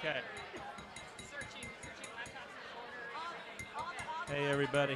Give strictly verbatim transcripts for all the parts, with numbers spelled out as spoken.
Okay. Hey, everybody.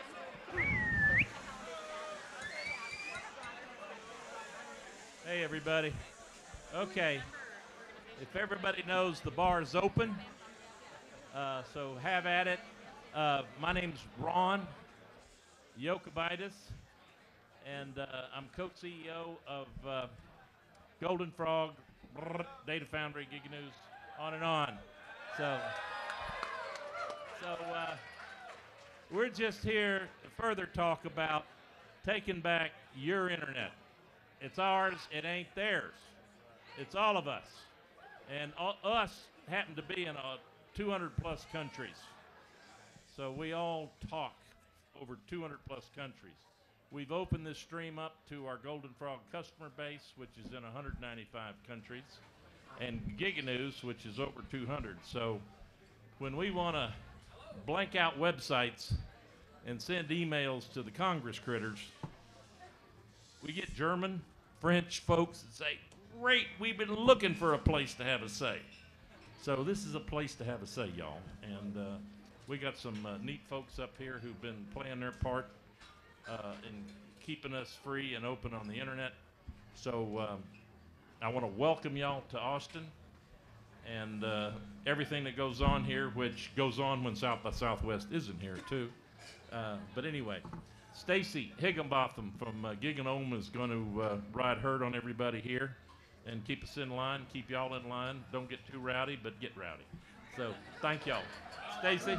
Hey, everybody. Okay. If everybody knows, the bar is open, uh, so have at it. Uh, my name's Ron Yokobitis, and uh, I'm co-C E O of uh, Golden Frog, brr, Data Foundry, Gig News, on and on. So, so uh, we're just here to further talk about taking back your internet. It's ours, it ain't theirs. It's all of us. And all, us happen to be in uh, two hundred plus countries. So we all talk over two hundred plus countries. We've opened this stream up to our Golden Frog customer base, which is in one hundred ninety-five countries, and Giga News, which is over two hundred. So when we want to blank out websites and send emails to the Congress critters, we get German, French folks that say, great, we've been looking for a place to have a say. So this is a place to have a say, y'all. And uh, we got some uh, neat folks up here who've been playing their part uh, in keeping us free and open on the internet. So um, I want to welcome y'all to Austin and uh, everything that goes on here, which goes on when South by Southwest isn't here too. Uh, but anyway, Stacy Higginbotham from uh, Gig and Ohm is going to uh, ride herd on everybody here and keep us in line, keep y'all in line. Don't get too rowdy, but get rowdy. So thank y'all. Stacy.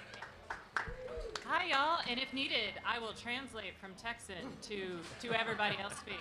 Hi, y'all, and if needed, I will translate from Texan to, to everybody else speak.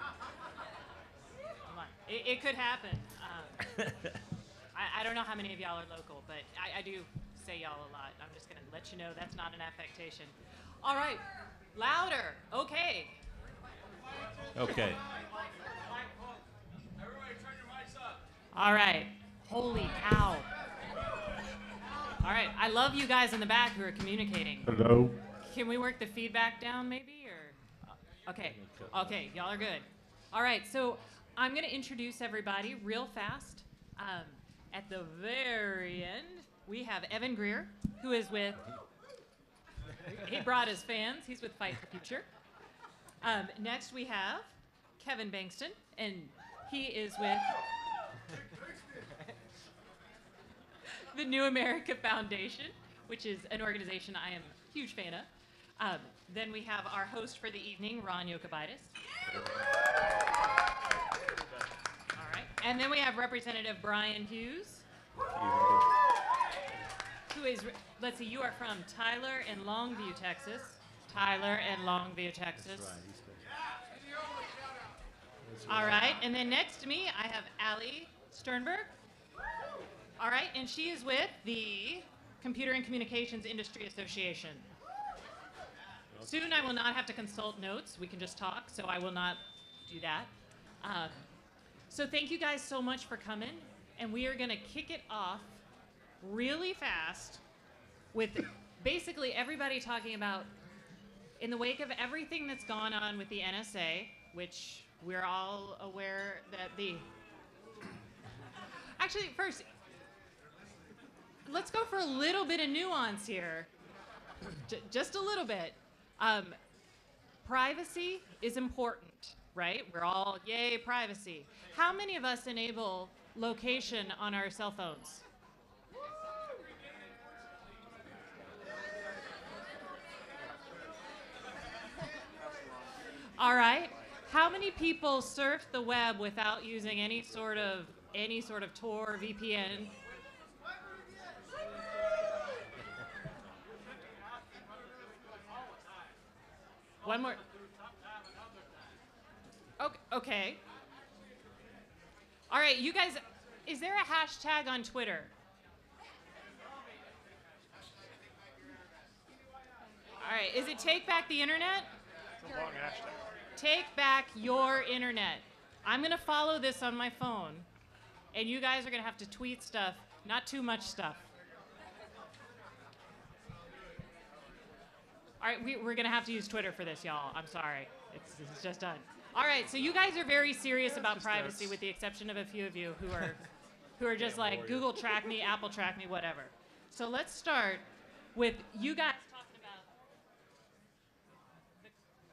Come on. It, it could happen. Um, I, I don't know how many of y'all are local, but I, I do say y'all a lot. I'm just going to let you know that's not an affectation. All right, louder. Okay. Okay. Everybody turn your mics up. All right. Holy cow. All right, I love you guys in the back who are communicating. Hello. Can we work the feedback down maybe, or? uh, Okay, okay, y'all are good. All right, so I'm gonna introduce everybody real fast. Um, at the very end, we have Evan Greer, who is with, he brought his fans, he's with Fight for Future. Um, next we have Kevin Bankston, and he is with the New America Foundation, which is an organization I am a huge fan of. Um, then we have our host for the evening, Ron Yokobitis. All right. And then we have Representative Brian Hughes, who is, let's see, you are from Tyler and Longview, Texas. Tyler and Longview, Texas. All right. And then next to me, I have Allie Sternberg. All right, and she is with the Computer and Communications Industry Association. Soon I will not have to consult notes. We can just talk, so I will not do that. Um, so thank you guys so much for coming, and we are going to kick it off really fast with basically everybody talking about, in the wake of everything that's gone on with the N S A, which we're all aware that the... Actually, first... Let's go for a little bit of nuance here, J just a little bit. Um, privacy is important, right? We're all, yay, privacy. How many of us enable location on our cell phones? All right. How many people surf the web without using any sort of, any sort of Tor, V P N? One more. Okay, okay. All right, you guys, is there a hashtag on Twitter? All right, is it Take Back the Internet? It's a long hashtag. Take Back Your Internet. I'm gonna follow this on my phone, and you guys are gonna have to tweet stuff, not too much stuff. All right, we, we're gonna have to use Twitter for this, y'all. I'm sorry, it's, it's just done. All right, so you guys are very serious about privacy, with the exception of a few of you who are who are just like, Google track me, Apple track me, whatever. So let's start with you guys talking about. The,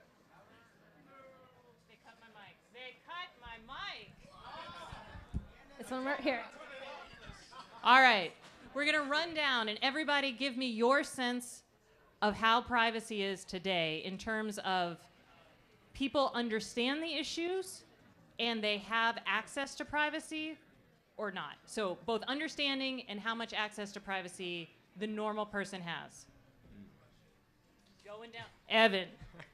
they cut my mic. They cut my mic. This one right here. All right. We're going to run down, and everybody give me your sense of how privacy is today in terms of people understand the issues and they have access to privacy or not. So both understanding and how much access to privacy the normal person has. Going down. Evan.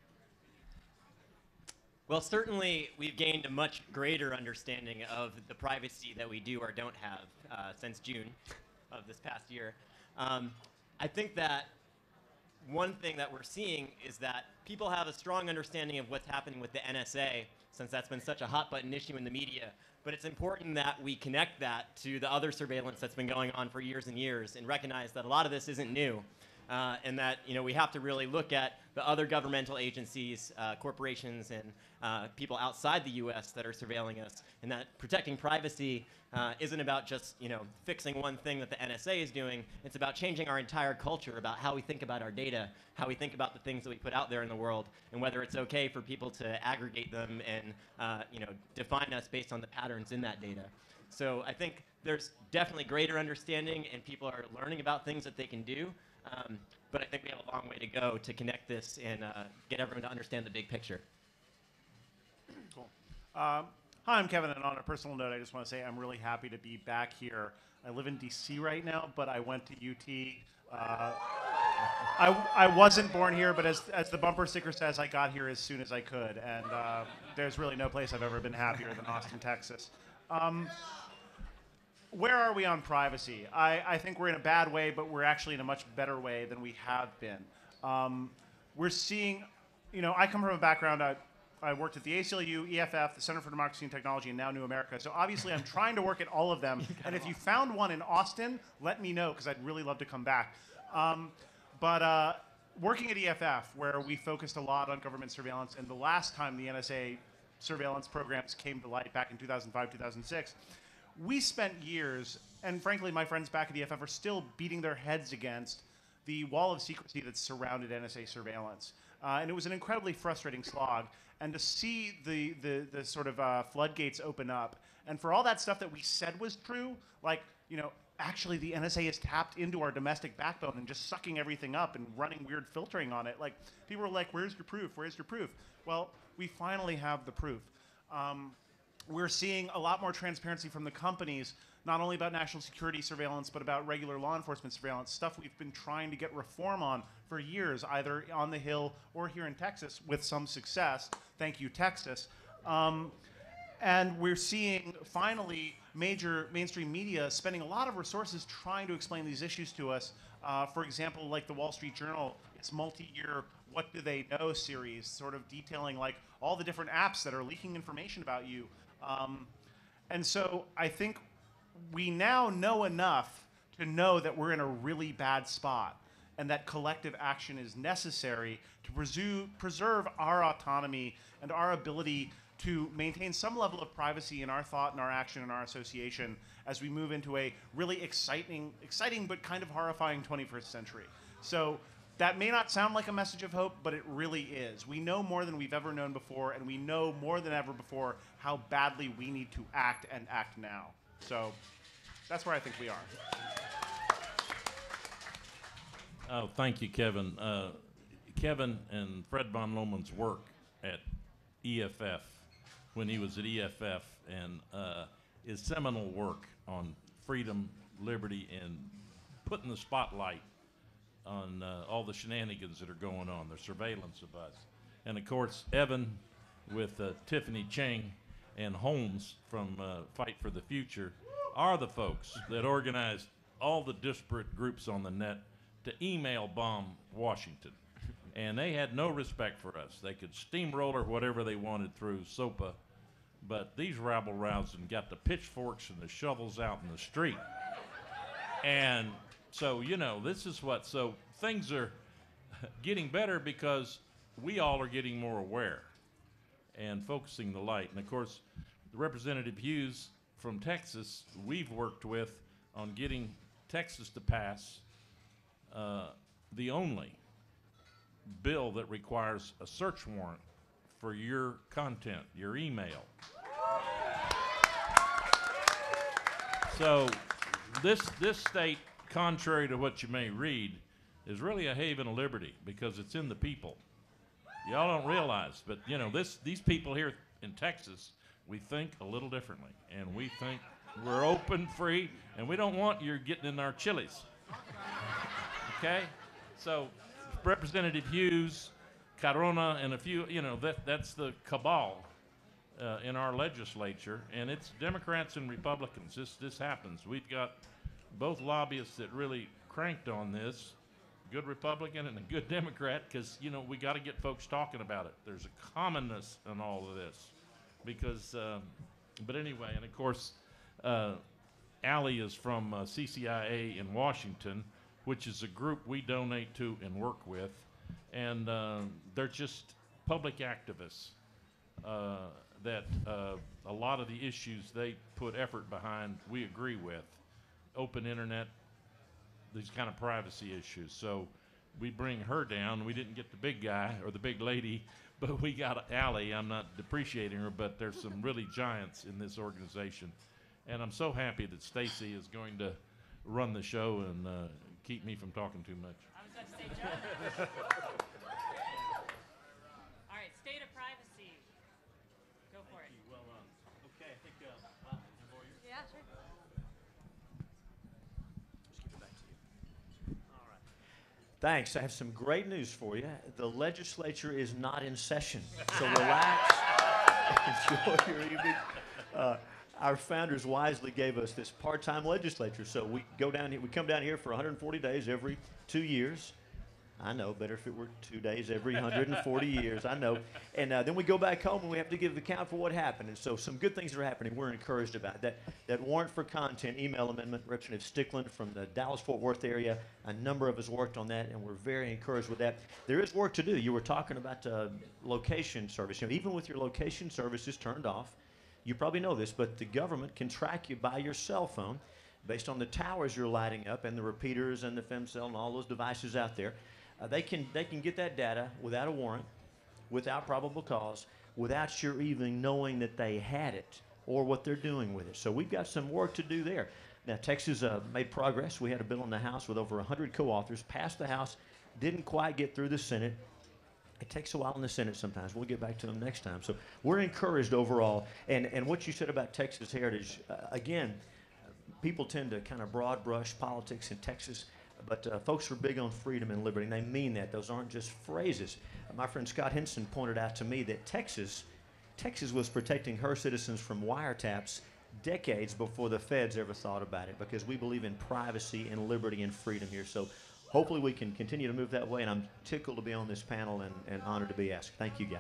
Well, certainly we've gained a much greater understanding of the privacy that we do or don't have uh, since June of this past year. Um, I think that one thing that we're seeing is that people have a strong understanding of what's happening with the N S A, since that's been such a hot button issue in the media. But it's important that we connect that to the other surveillance that's been going on for years and years and recognize that a lot of this isn't new. Uh, and that, you know, we have to really look at the other governmental agencies, uh, corporations, and uh, people outside the U S that are surveilling us, and that protecting privacy uh, isn't about just, you know, fixing one thing that the N S A is doing. It's about changing our entire culture about how we think about our data, how we think about the things that we put out there in the world, and whether it's okay for people to aggregate them and, uh, you know, define us based on the patterns in that data. So I think there's definitely greater understanding, and people are learning about things that they can do. Um, but I think we have a long way to go to connect this and uh, get everyone to understand the big picture. Cool. Um, hi, I'm Kevin, and on a personal note, I just want to say I'm really happy to be back here. I live in D C right now, but I went to U T. Uh, I, I wasn't born here, but as, as the bumper sticker says, I got here as soon as I could, and uh, there's really no place I've ever been happier than Austin, Texas. Um, Where are we on privacy? I, I think we're in a bad way, but we're actually in a much better way than we have been. Um, we're seeing, you know, I come from a background, I, I worked at the A C L U, E F F, the Center for Democracy and Technology, and now New America. So obviously I'm trying to work at all of them. And if you found one in Austin, let me know, because I'd really love to come back. Um, but uh, working at E F F, where we focused a lot on government surveillance, and the last time the N S A surveillance programs came to light back in two thousand five, two thousand six, we spent years, and frankly, my friends back at E F F are still beating their heads against the wall of secrecy that surrounded N S A surveillance. Uh, and it was an incredibly frustrating slog. And to see the, the, the sort of uh, floodgates open up, and for all that stuff that we said was true, like, you know, actually the N S A is tapped into our domestic backbone and just sucking everything up and running weird filtering on it. Like, people were like, where's your proof? Where's your proof? Well, we finally have the proof. Um, We're seeing a lot more transparency from the companies, not only about national security surveillance, but about regular law enforcement surveillance, stuff we've been trying to get reform on for years, either on the Hill or here in Texas, with some success. Thank you, Texas. Um, and we're seeing, finally, major mainstream media spending a lot of resources trying to explain these issues to us. Uh, for example, like the Wall Street Journal, its multi-year What Do They Know series, sort of detailing like all the different apps that are leaking information about you. Um, and so I think we now know enough to know that we're in a really bad spot, and that collective action is necessary to presu- preserve our autonomy and our ability to maintain some level of privacy in our thought and our action and our association as we move into a really exciting, exciting but kind of horrifying twenty-first century. So that may not sound like a message of hope, but it really is. We know more than we've ever known before, and we know more than ever before how badly we need to act and act now. So that's where I think we are. Oh, thank you, Kevin. Uh, Kevin and Fred von Loman's work at E F F, when he was at E F F, and uh, his seminal work on freedom, liberty, and putting the spotlight on uh, all the shenanigans that are going on, the surveillance of us. And of course, Evan with uh, Tiffany Chang and Holmes from uh, Fight for the Future are the folks that organized all the disparate groups on the net to email bomb Washington. And they had no respect for us. They could steamroller whatever they wanted through SOPA, but these rabble-rousing got the pitchforks and the shovels out in the street. And so, you know, this is what, so things are getting better because we all are getting more aware and focusing the light. And of course, Representative Hughes from Texas, we've worked with on getting Texas to pass uh, the only bill that requires a search warrant for your content, your email. So this this state, contrary to what you may read, is really a haven of liberty because it's in the people. Y'all don't realize, but you know, this these people here in Texas, we think a little differently, and we think we're open, free, and we don't want you getting in our chilies. Okay? So Representative Hughes, Carona, and a few, you know, that that's the cabal uh, in our legislature, and it's Democrats and Republicans. This this happens. We've got both lobbyists that really cranked on this, good Republican and a good Democrat, because, you know, we got to get folks talking about it. There's a commonness in all of this, because, um, but anyway, and of course, uh, Allie is from uh, C C I A in Washington, which is a group we donate to and work with, and uh, they're just public activists uh, that uh, a lot of the issues they put effort behind we agree with. Open internet, these kind of privacy issues. So we bring her down. We didn't get the big guy or the big lady, but we got Allie. I'm not depreciating her, but there's some really giants in this organization. And I'm so happy that Stacy is going to run the show and uh, keep me from talking too much. I was about to say, Joe. All right, state of privacy. Go for it. Well, uh, okay, I think, uh, wow, Yeah, sure. Thanks. I have some great news for you. The legislature is not in session, so relax. Enjoy your evening. Uh, our founders wisely gave us this part-time legislature, so we go down here. We come down here for one hundred forty days every two years. I know, better if it were two days every one hundred forty years. I know. And uh, then we go back home and we have to give account for what happened. And so some good things are happening. We're encouraged about that. That warrant for content email amendment, Representative Stickland from the Dallas-Fort Worth area, a number of us worked on that, and we're very encouraged with that. There is work to do. You were talking about uh, location service. You know, even with your location services turned off, you probably know this, but the government can track you by your cell phone based on the towers you're lighting up and the repeaters and the FemCell and all those devices out there. Uh, they can they can get that data without a warrant, without probable cause, without your even knowing that they had it or what they're doing with it. So we've got some work to do there. Now, Texas uh, made progress. We had a bill in the House with over one hundred co-authors, passed the House, didn't quite get through the Senate. It takes a while in the Senate sometimes. We'll get back to them next time. So we're encouraged overall. And, and what you said about Texas heritage, uh, again, people tend to kind of broad brush politics in Texas. But uh, folks are big on freedom and liberty, and they mean that. Those aren't just phrases. Uh, my friend Scott Henson pointed out to me that Texas, Texas was protecting her citizens from wiretaps decades before the feds ever thought about it, because we believe in privacy and liberty and freedom here. So hopefully we can continue to move that way, and I'm tickled to be on this panel and, and honored to be asked. Thank you, guys.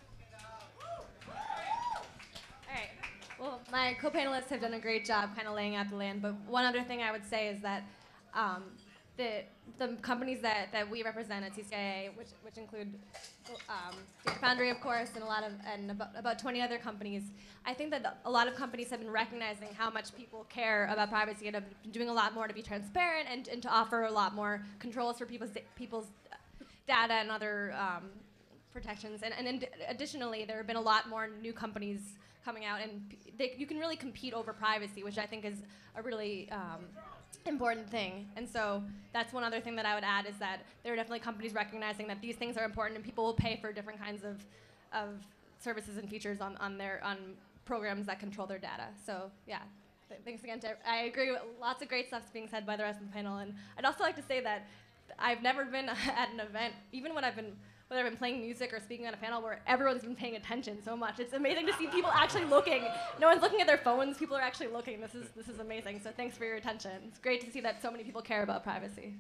All right. Well, my co-panelists have done a great job kind of laying out the land, but one other thing I would say is that um, the the companies that, that we represent at C C I A, which which include um, Foundry, of course, and a lot of and about, about twenty other companies, I think that a lot of companies have been recognizing how much people care about privacy and have been doing a lot more to be transparent and, and to offer a lot more controls for people's people's data and other um, protections. And, and in additionally, there have been a lot more new companies coming out, and they, you can really compete over privacy, which I think is a really um, important thing. And so that's one other thing that I would add, is that there are definitely companies recognizing that these things are important, and people will pay for different kinds of of services and features on, on their on programs that control their data. So yeah, th- thanks again to I agree with lots of great stuff being said by the rest of the panel. And I'd also like to say that I've never been at an event, even when I've been whether I've been playing music or speaking on a panel, where everyone's been paying attention so much. It's amazing to see people actually looking. No one's looking at their phones. People are actually looking. This is this is amazing. So thanks for your attention. It's great to see that so many people care about privacy.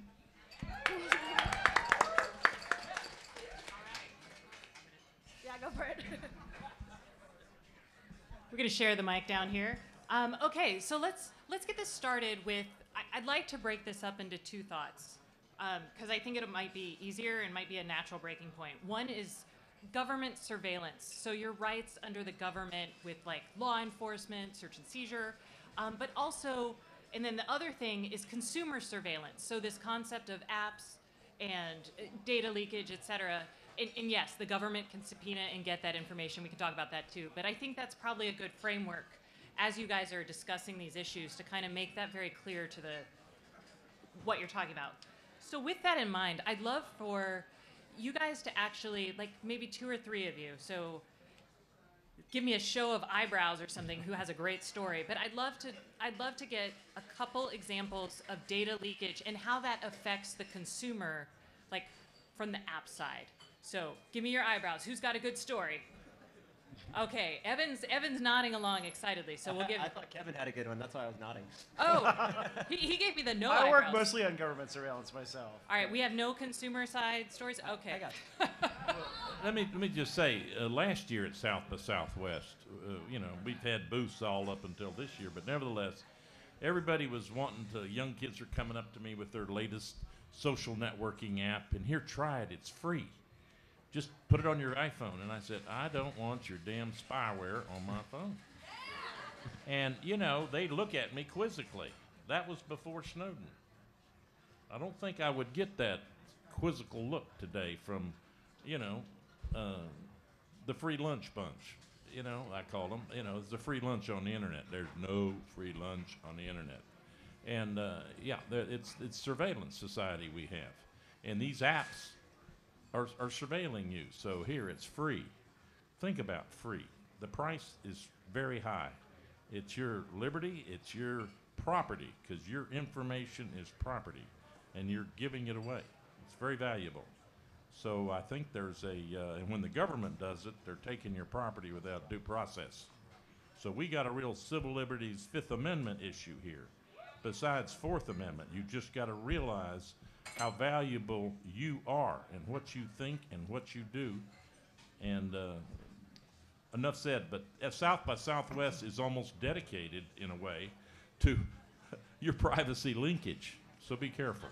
Yeah, go for it. We're going to share the mic down here. Um, okay, so let's let's get this started with. I, I'd like to break this up into two thoughts, because um, I think it might be easier and might be a natural breaking point. One is government surveillance. So your rights under the government with like law enforcement, search and seizure, um, but also, and then the other thing is consumer surveillance. So this concept of apps and uh, data leakage, et cetera. And, and yes, the government can subpoena and get that information. We can talk about that too. But I think that's probably a good framework as you guys are discussing these issues to kind of make that very clear to the what you're talking about. So with that in mind, I'd love for you guys to actually, like maybe two or three of you, so give me a show of eyebrows or something who has a great story. But I'd love to I'd love to get a couple examples of data leakage and how that affects the consumer, like from the app side. So give me your eyebrows. Who's got a good story? Okay, Evan's Evan's nodding along excitedly. So we'll give. I thought Kevin had a good one. That's why I was nodding. Oh, he, he gave me the no I eyebrows. work mostly on government surveillance myself. All right, we have no consumer side stories. Okay, I got you. Let me let me just say, uh, last year at South by Southwest, uh, you know, we've had booths all up until this year, but nevertheless, everybody was wanting to. Young kids are coming up to me with their latest social networking app, and here, try it. It's free. Just put it on your iPhone. And I said, I don't want your damn spyware on my phone. And you know, they look at me quizzically. That was before Snowden. I don't think I would get that quizzical look today from, you know, uh, the free lunch bunch. You know, I call them. You know, it's a free lunch on the internet. There's no free lunch on the internet. And uh, yeah, it's it's surveillance society we have, and these apps are are surveilling you. So here, it's free. Think about free. The price is very high. It's your liberty. It's your property, because your information is property, and you're giving it away. It's very valuable. So I think there's a, uh, and when the government does it, they're taking your property without due process. So we got a real civil liberties Fifth Amendment issue here. Besides Fourth Amendment, you just got to realize how valuable you are and what you think and what you do. And uh, enough said, but South by Southwest is almost dedicated, in a way, to your privacy linkage. So be careful.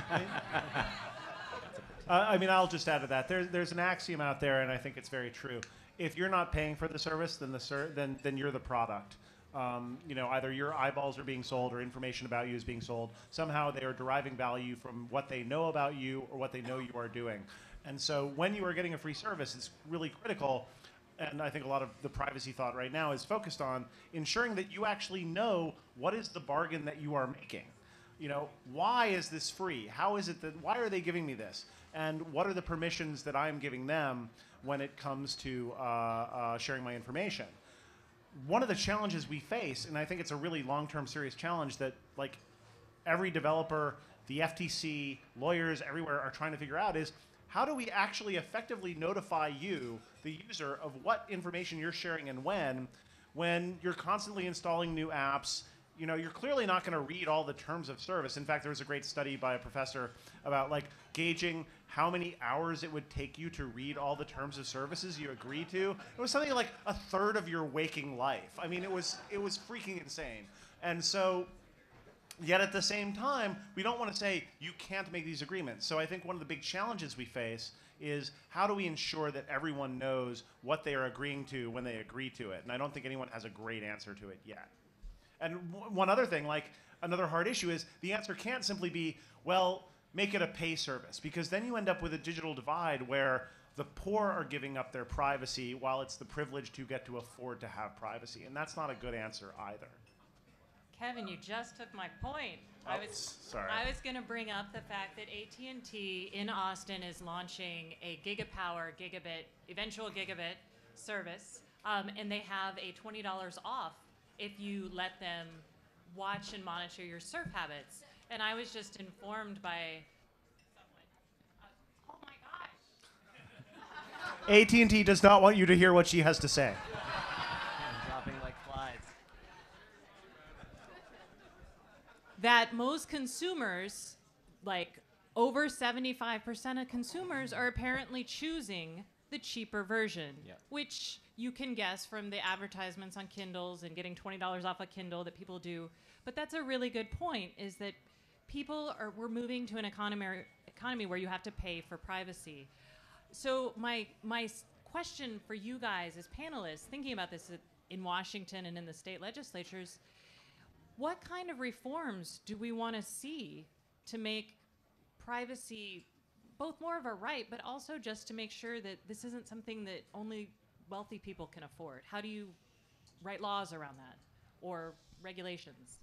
Uh, I mean, I'll just add to that. There's there's an axiom out there, and I think it's very true. If you're not paying for the service, then the ser- then then you're the product. Um, you know, either your eyeballs are being sold or information about you is being sold. Somehow they are deriving value from what they know about you or what they know you are doing. And so when you are getting a free service, it's really critical. And I think a lot of the privacy thought right now is focused on ensuring that you actually know what is the bargain that you are making. You know, why is this free? How is it that, why are they giving me this? And what are the permissions that I'm giving them when it comes to uh, uh, sharing my information? One of the challenges we face, and I think it's a really long-term serious challenge that like every developer, the F T C, lawyers everywhere are trying to figure out is how do we actually effectively notify you, the user, of what information you're sharing and when, when you're constantly installing new apps. You know, you're clearly not going to read all the terms of service. In fact, there was a great study by a professor about like gauging how many hours it would take you to read all the terms of services you agree to. It was something like a third of your waking life. I mean, it was it was freaking insane. And so, yet at the same time, we don't want to say you can't make these agreements. So I think one of the big challenges we face is how do we ensure that everyone knows what they are agreeing to when they agree to it? And I don't think anyone has a great answer to it yet. And w- one other thing, like another hard issue is the answer can't simply be, well, make it a pay service, because then you end up with a digital divide where the poor are giving up their privacy while it's the privileged who get to afford to have privacy. And that's not a good answer either. Kevin, you just took my point. Oh, I was sorry. I was going to bring up the fact that A T and T in Austin is launching a gigapower, gigabit, eventual gigabit service, um, and they have a twenty dollars off if you let them watch and monitor your surf habits. And I was just informed by someone. Uh, oh my gosh. A T and T does not want you to hear what she has to say. Dropping like flies. That most consumers, like over seventy-five percent of consumers, are apparently choosing the cheaper version, Yep. which you can guess from the advertisements on Kindles and getting twenty dollars off a Kindle that people do. But that's a really good point, is that people are, we're moving to an economy, economy where you have to pay for privacy. So my, my question for you guys as panelists, thinking about this in Washington and in the state legislatures, what kind of reforms do we want to see to make privacy both more of a right, but also just to make sure that this isn't something that only wealthy people can afford? How do you write laws around that or regulations?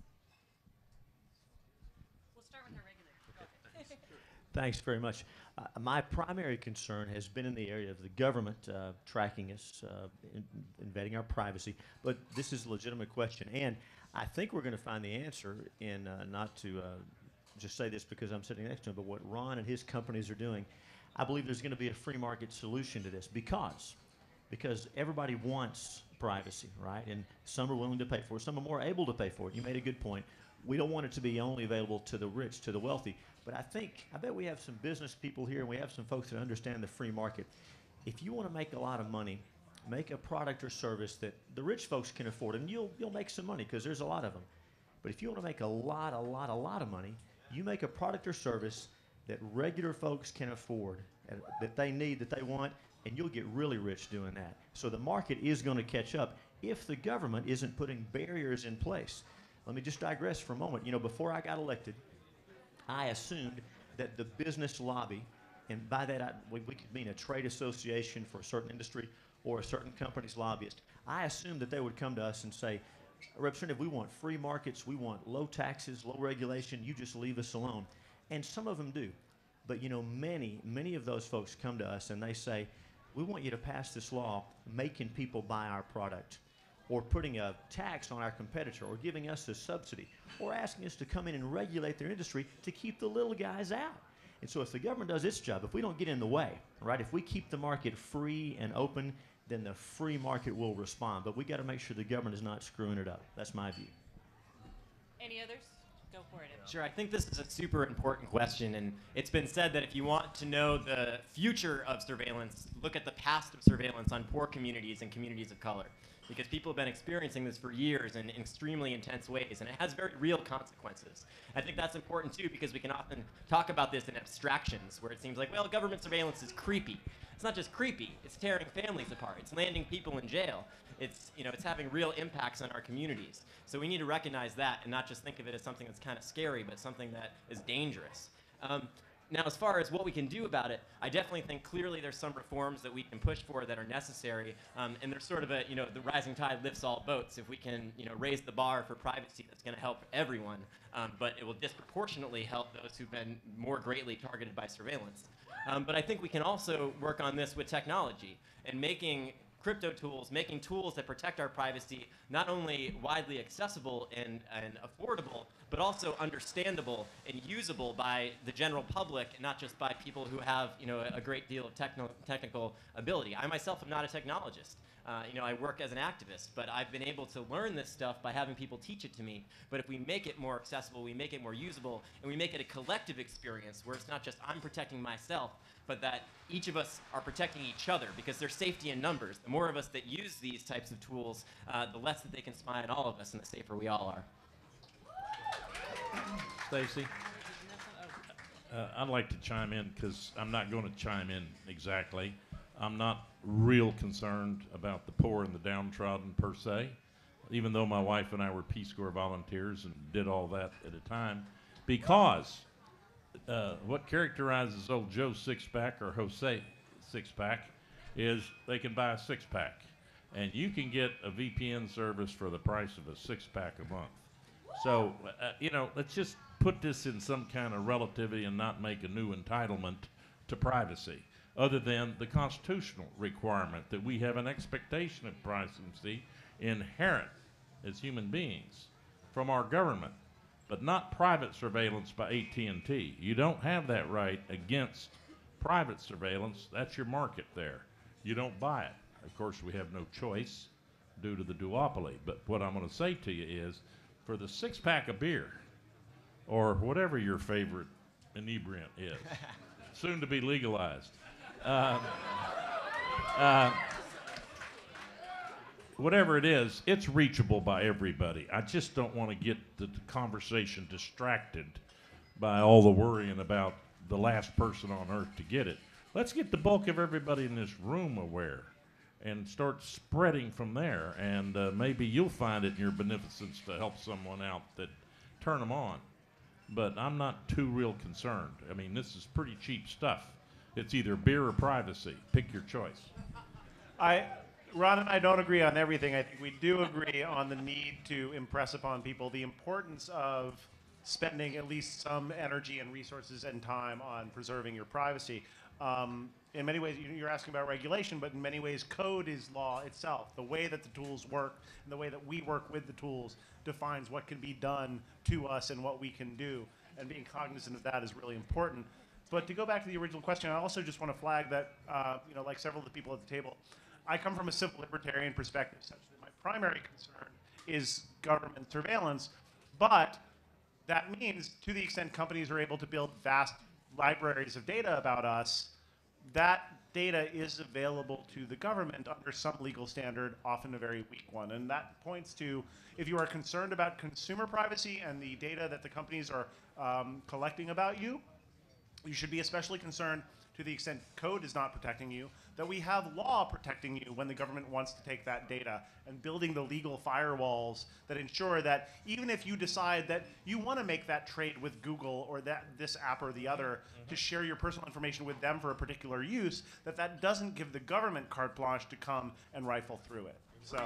We'll start with our regulators. Thanks very much. Uh, my primary concern has been in the area of the government uh, tracking us, uh, in, invading our privacy. But this is a legitimate question, and I think we're going to find the answer in uh, not to uh, just say this because I'm sitting next to him, but what Ron and his companies are doing. I believe there's going to be a free market solution to this because because everybody wants privacy, right? And some are willing to pay for it. Some are more able to pay for it. You made a good point. We don't want it to be only available to the rich, to the wealthy. But I think, I bet we have some business people here and we have some folks that understand the free market. If you want to make a lot of money, make a product or service that the rich folks can afford, and you'll, you'll make some money because there's a lot of them. But if you want to make a lot, a lot, a lot of money, you make a product or service that regular folks can afford, uh, that they need, that they want, and you'll get really rich doing that. So the market is going to catch up if the government isn't putting barriers in place. Let me just digress for a moment. You know, before I got elected, I assumed that the business lobby, and by that I, we, we could mean a trade association for a certain industry or a certain company's lobbyist, I assumed that they would come to us and say, Representative, we want free markets, we want low taxes, low regulation, you just leave us alone. And some of them do. But you know, many, many of those folks come to us and they say, we want you to pass this law making people buy our product, or putting a tax on our competitor, or giving us a subsidy, or asking us to come in and regulate their industry to keep the little guys out. And so if the government does its job, if we don't get in the way, right, if we keep the market free and open, then the free market will respond. But we got to make sure the government is not screwing it up. That's my view. Any others? Go for it. Sure, I think this is a super important question, and it's been said that if you want to know the future of surveillance, look at the past of surveillance on poor communities and communities of color, because people have been experiencing this for years in extremely intense ways, and it has very real consequences. I think that's important too, because we can often talk about this in abstractions, where it seems like, well, government surveillance is creepy. It's not just creepy, it's tearing families apart, it's landing people in jail. It's, you know, it's having real impacts on our communities. So we need to recognize that and not just think of it as something that's kind of scary, but something that is dangerous. Um, now, as far as what we can do about it, I definitely think clearly there's some reforms that we can push for that are necessary. Um, and there's sort of a, you know, the rising tide lifts all boats. If we can, you know, raise the bar for privacy, that's going to help everyone. Um, but it will disproportionately help those who've been more greatly targeted by surveillance. Um, but I think we can also work on this with technology and making crypto tools, making tools that protect our privacy not only widely accessible and, and affordable, but also understandable and usable by the general public, and not just by people who have, you know, a great deal of techno technical ability. I myself am not a technologist. Uh, you know, I work as an activist, but I've been able to learn this stuff by having people teach it to me. But if we make it more accessible, we make it more usable, and we make it a collective experience where it's not just I'm protecting myself, but that each of us are protecting each other, because there's safety in numbers. The more of us that use these types of tools, uh, the less that they can spy on all of us, and the safer we all are. Stacy? Uh, I'd like to chime in, because I'm not going to chime in exactly. I'm not real concerned about the poor and the downtrodden per se, even though my wife and I were Peace Corps volunteers and did all that at a time, because uh, what characterizes old Joe's six-pack or Jose six-pack is they can buy a six-pack, and you can get a V P N service for the price of a six-pack a month. So, uh, you know, let's just put this in some kind of relativity and not make a new entitlement to privacy, other than the constitutional requirement that we have an expectation of privacy inherent as human beings from our government, but not private surveillance by A T and T. You don't have that right against private surveillance. That's your market there. You don't buy it. Of course, we have no choice due to the duopoly, but what I'm going to say to you is, for the six-pack of beer, or whatever your favorite inebriant is, soon to be legalized, Uh, uh, whatever it is, it's reachable by everybody. I just don't want to get the, the conversation distracted by all the worrying about the last person on earth to get it. Let's get the bulk of everybody in this room aware and start spreading from there. And uh, maybe you'll find it in your beneficence to help someone out that turn them on. But I'm not too real concerned. I mean, this is pretty cheap stuff. It's either beer or privacy. Pick your choice. I, Ron and I don't agree on everything. I think we do agree on the need to impress upon people the importance of spending at least some energy and resources and time on preserving your privacy. Um, in many ways, you're asking about regulation, but in many ways, code is law itself. The way that the tools work and the way that we work with the tools defines what can be done to us and what we can do. And being cognizant of that is really important. But to go back to the original question, I also just want to flag that, uh, you know, like several of the people at the table, I come from a civil libertarian perspective, such that my primary concern is government surveillance. But that means, to the extent companies are able to build vast libraries of data about us, that data is available to the government under some legal standard, often a very weak one. And that points to, if you are concerned about consumer privacy and the data that the companies are um, collecting about you, you should be especially concerned, to the extent code is not protecting you, that we have law protecting you when the government wants to take that data, and building the legal firewalls that ensure that even if you decide that you want to make that trade with Google or that this app or the other mm-hmm. to share your personal information with them for a particular use, that that doesn't give the government carte blanche to come and rifle through it. So.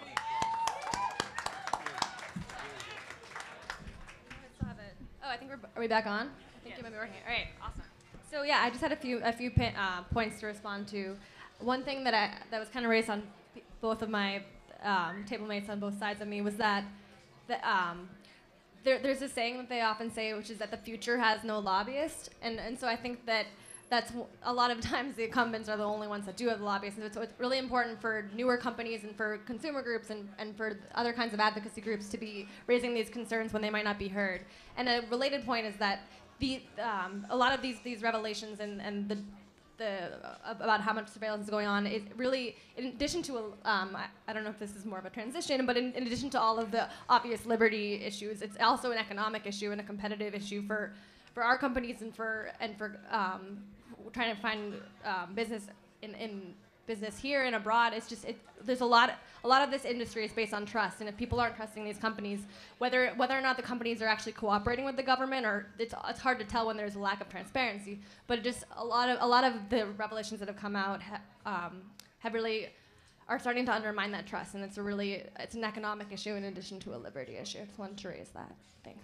Oh, I think we're, are we back on? I think you might be working. All right, awesome. So yeah, I just had a few a few pin, uh, points to respond to. One thing that I that was kind of raised on p- both of my um, table mates on both sides of me was that that um, there, there's a saying that they often say, which is that the future has no lobbyist, and and so I think that that's w- a lot of times the incumbents are the only ones that do have lobbyists, and so it's really important for newer companies and for consumer groups and, and for other kinds of advocacy groups to be raising these concerns when they might not be heard. And a related point is that The, um, a lot of these these revelations and, and the the uh, about how much surveillance is going on is really, in addition to a, um, I, I don't know if this is more of a transition, but in, in addition to all of the obvious liberty issues, it's also an economic issue and a competitive issue for for our companies and for and for um, trying to find um, business in, in business here and abroad. It's just it, there's a lot a lot of this industry is based on trust, and if people aren't trusting these companies, whether whether or not the companies are actually cooperating with the government, or it's it's hard to tell when there's a lack of transparency. But it just a lot of a lot of the revelations that have come out ha, um, have really are starting to undermine that trust, and it's a really it's an economic issue in addition to a liberty issue. I just wanted to raise that. Thanks.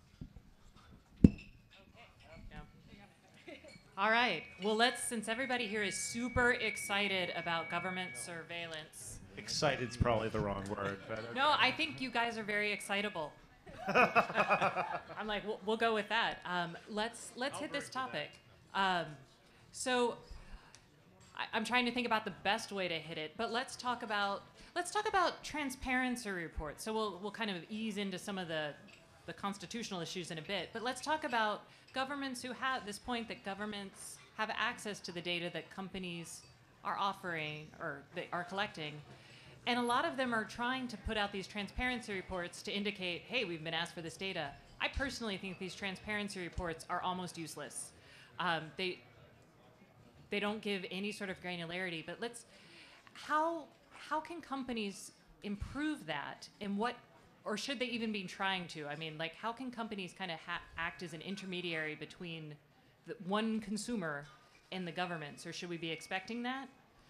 All right. Well, let's, since everybody here is super excited about government surveillance. Excited's probably the wrong word. But okay. No, I think you guys are very excitable. I'm like, we'll, we'll go with that. Um, let's let's I'll hit this agree to topic. Um, so, I, I'm trying to think about the best way to hit it, but let's talk about let's talk about transparency reports. So we'll we'll kind of ease into some of the the constitutional issues in a bit, but let's talk about governments who have this point that governments have access to the data that companies are offering or they are collecting. And a lot of them are trying to put out these transparency reports to indicate, hey, we've been asked for this data. I personally think these transparency reports are almost useless. Um, they they don't give any sort of granularity, but let's, how how can companies improve that, and what, or should they even be trying to? I mean, like, how can companies kind of ha- act as an intermediary between the one consumer and the governments, or should we be expecting that?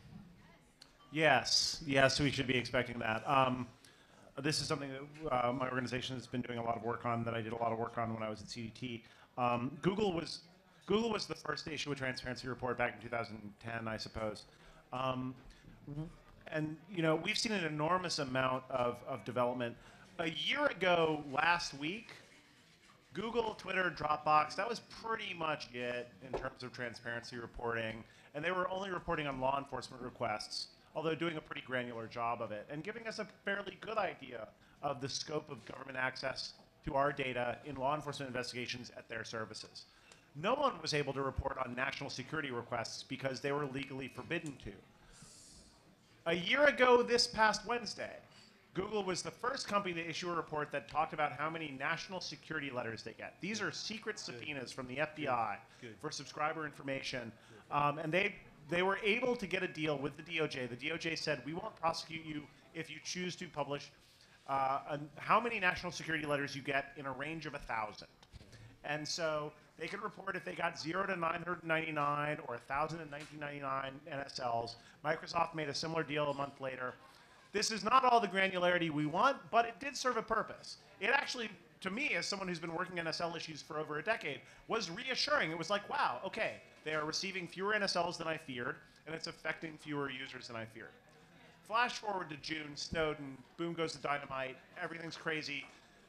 Yes, yes, we should be expecting that. Um, this is something that uh, my organization has been doing a lot of work on, that I did a lot of work on when I was at C D T. Um, Google was Google was the first to issue a transparency report back in two thousand ten, I suppose. Um, and, you know, we've seen an enormous amount of, of development. A year ago, last week, Google, Twitter, Dropbox, that was pretty much it in terms of transparency reporting. And they were only reporting on law enforcement requests, although doing a pretty granular job of it, and giving us a fairly good idea of the scope of government access to our data in law enforcement investigations at their services. No one was able to report on national security requests because they were legally forbidden to. A year ago this past Wednesday, Google was the first company to issue a report that talked about how many national security letters they get. These are secret subpoenas from the F B I for subscriber information. Um, and they they were able to get a deal with the D O J. The D O J said, we won't prosecute you if you choose to publish uh, an, how many national security letters you get in a range of a thousand. And so they could report if they got zero to nine hundred ninety-nine or one thousand to nineteen ninety-nine N S Ls. Microsoft made a similar deal a month later. This is not all the granularity we want, but it did serve a purpose. It actually, to me, as someone who's been working N S L issues for over a decade, was reassuring. It was like, wow, okay, they are receiving fewer N S Ls than I feared, and it's affecting fewer users than I feared. Flash forward to June, Snowden, boom goes the dynamite, everything's crazy.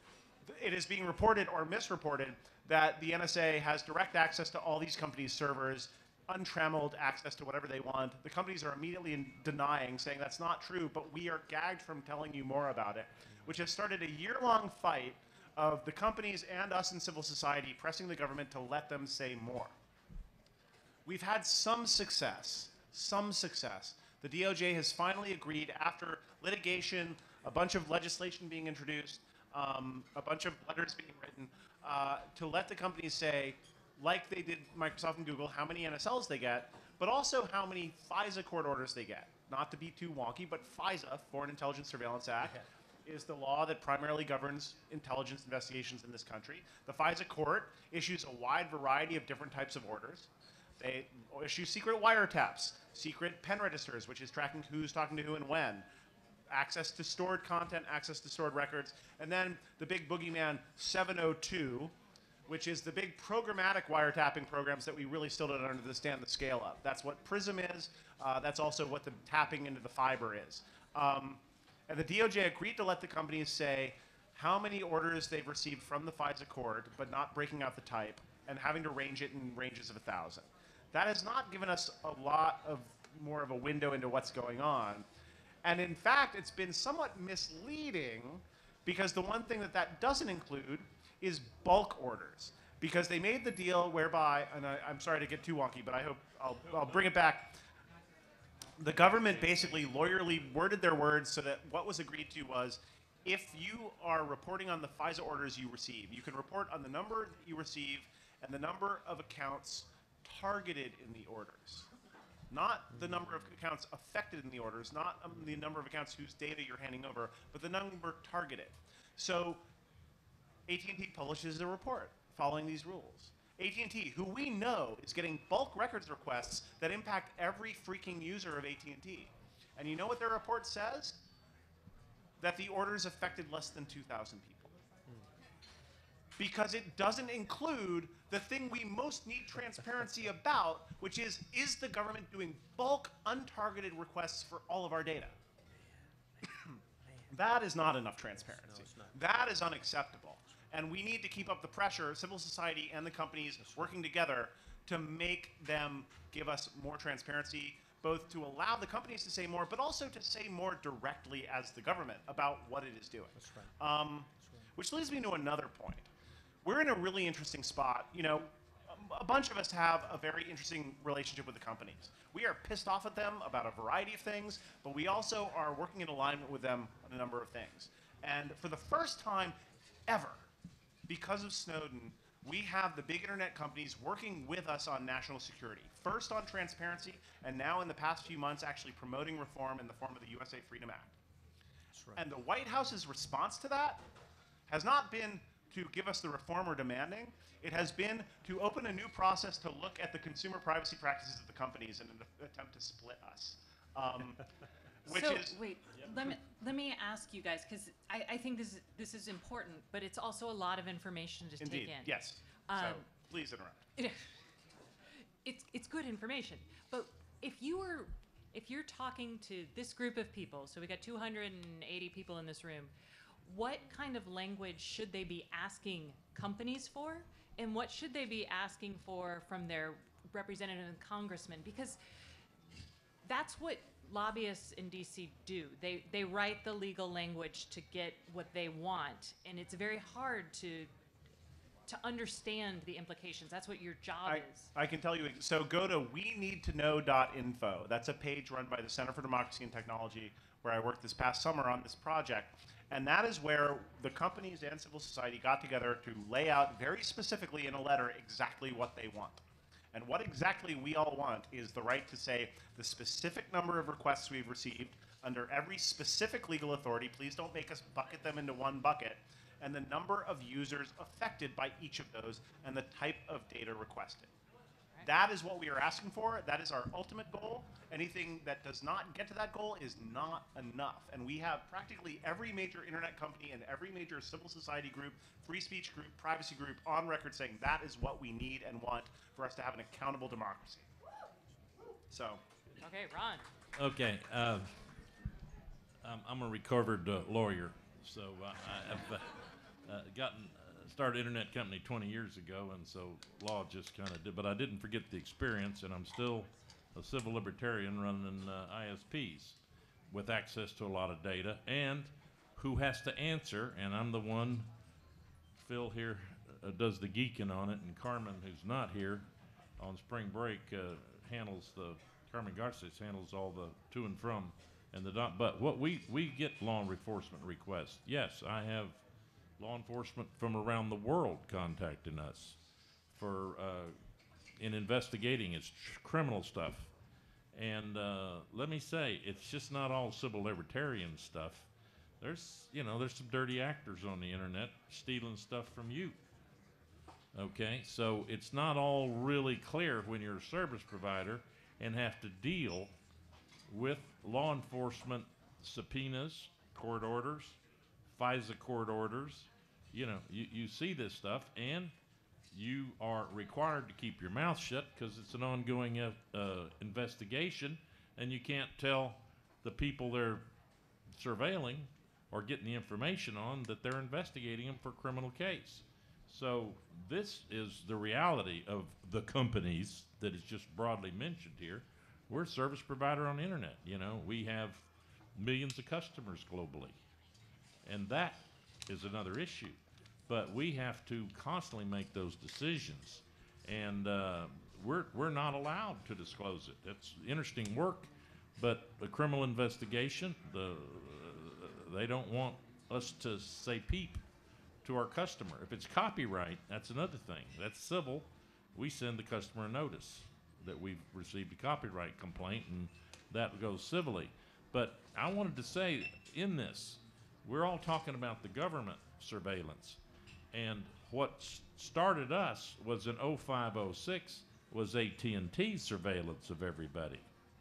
It is being reported or misreported that the N S A has direct access to all these companies' servers, untrammeled access to whatever they want. The companies are immediately in denying, saying that's not true, but we are gagged from telling you more about it, which has started a year-long fight of the companies and us in civil society pressing the government to let them say more. We've had some success, some success. The D O J has finally agreed, after litigation, a bunch of legislation being introduced, um, a bunch of letters being written, uh, to let the companies say, like they did Microsoft and Google, how many N S Ls they get, but also how many FISA court orders they get. Not to be too wonky, but FISA, Foreign Intelligence Surveillance Act, okay, is the law that primarily governs intelligence investigations in this country. The FISA court issues a wide variety of different types of orders. They issue secret wiretaps, secret pen registers, which is tracking who's talking to who and when, access to stored content, access to stored records, and then the big boogeyman seven oh two, which is the big programmatic wiretapping programs that we really still don't understand the scale of. That's what PRISM is. Uh, that's also what the tapping into the fiber is. Um, and the D O J agreed to let the companies say how many orders they've received from the FISA court, but not breaking out the type, and having to range it in ranges of a thousand. That has not given us a lot of more of a window into what's going on. And in fact, it's been somewhat misleading, because the one thing that that doesn't include is bulk orders. Because they made the deal whereby, and I, I'm sorry to get too wonky, but I hope I'll, I'll bring it back. The government basically lawyerly worded their words so that what was agreed to was, if you are reporting on the FISA orders you receive, you can report on the number that you receive and the number of accounts targeted in the orders. Not the number of accounts affected in the orders, not um, the number of accounts whose data you're handing over, but the number targeted. So A T and T publishes a report following these rules. A T and T, who we know is getting bulk records requests that impact every freaking user of A T and T. And you know what their report says? That the orders affected less than two thousand people. Because it doesn't include the thing we most need transparency about, which is, is the government doing bulk, untargeted requests for all of our data? That is not enough transparency. No, it's not. That is unacceptable. And we need to keep up the pressure, civil society and the companies working together, to make them give us more transparency, both to allow the companies to say more, but also to say more directly as the government about what it is doing. That's right. Um, That's right. Which leads me to another point. We're in a really interesting spot. You know, a bunch of us have a very interesting relationship with the companies. We are pissed off at them about a variety of things, but we also are working in alignment with them on a number of things. And for the first time ever, because of Snowden, we have the big internet companies working with us on national security. First on transparency, and now in the past few months actually promoting reform in the form of the U S A Freedom Act. That's right. And the White House's response to that has not been to give us the reform we're demanding. It has been to open a new process to look at the consumer privacy practices of the companies in an attempt to split us. Um, which so, is, wait, yep. let me let me ask you guys, because I, I think this is, this is important, but it's also a lot of information to indeed, take in. Yes. Um, so please interrupt. It, it's it's good information, but if you were if you're talking to this group of people, so we got two hundred eighty people in this room, what kind of language should they be asking companies for, and what should they be asking for from their representative and congressman? Because that's what lobbyists in D C do. They they write the legal language to get what they want, and it's very hard to to understand the implications. That's what your job I, is. I can tell you, so go to we need to know dot info. That's a page run by the Center for Democracy and Technology, where I worked this past summer on this project. And that is where the companies and civil society got together to lay out very specifically in a letter exactly what they want. And what exactly we all want is the right to say the specific number of requests we've received under every specific legal authority. Please don't make us bucket them into one bucket. And the number of users affected by each of those and the type of data requested. That is what we are asking for. That is our ultimate goal. Anything that does not get to that goal is not enough. And we have practically every major internet company and every major civil society group, free speech group, privacy group on record saying that is what we need and want for us to have an accountable democracy. So. Okay, Ron. Okay. Uh, I'm, I'm a recovered uh, lawyer, so uh, I've uh, uh, gotten uh, started an internet company twenty years ago, and so law just kind of did. But I didn't forget the experience, and I'm still a civil libertarian running uh, I S Ps with access to a lot of data, and who has to answer. And I'm the one. Phil here uh, does the geeking on it, and Carmen, who's not here on spring break, uh, handles the Carmen Garces handles all the to and from. And the dot, but what we, we get law enforcement requests. Yes, I have law enforcement from around the world contacting us for uh, in investigating its tr- criminal stuff. And uh, let me say, it's just not all civil libertarian stuff. There's you know there's some dirty actors on the internet stealing stuff from you. Okay, so it's not all really clear when you're a service provider and have to deal with law enforcement subpoenas, court orders, FISA court orders. You know, you, you see this stuff, and you are required to keep your mouth shut because it's an ongoing uh, uh, investigation, and you can't tell the people they're surveilling or getting the information on that they're investigating them for a criminal case. So this is the reality of the companies that is just broadly mentioned here. We're a service provider on the internet. You know, we have millions of customers globally, and that is another issue. But we have to constantly make those decisions, and uh, we're we're not allowed to disclose it. It's interesting work, but the criminal investigation, the uh, they don't want us to say peep to our customer. If it's copyright, that's another thing. That's civil. We send the customer a notice that we've received a copyright complaint, and that goes civilly. But I wanted to say in this, we're all talking about the government surveillance. And what s- started us was in oh five oh six was A T and T surveillance of everybody.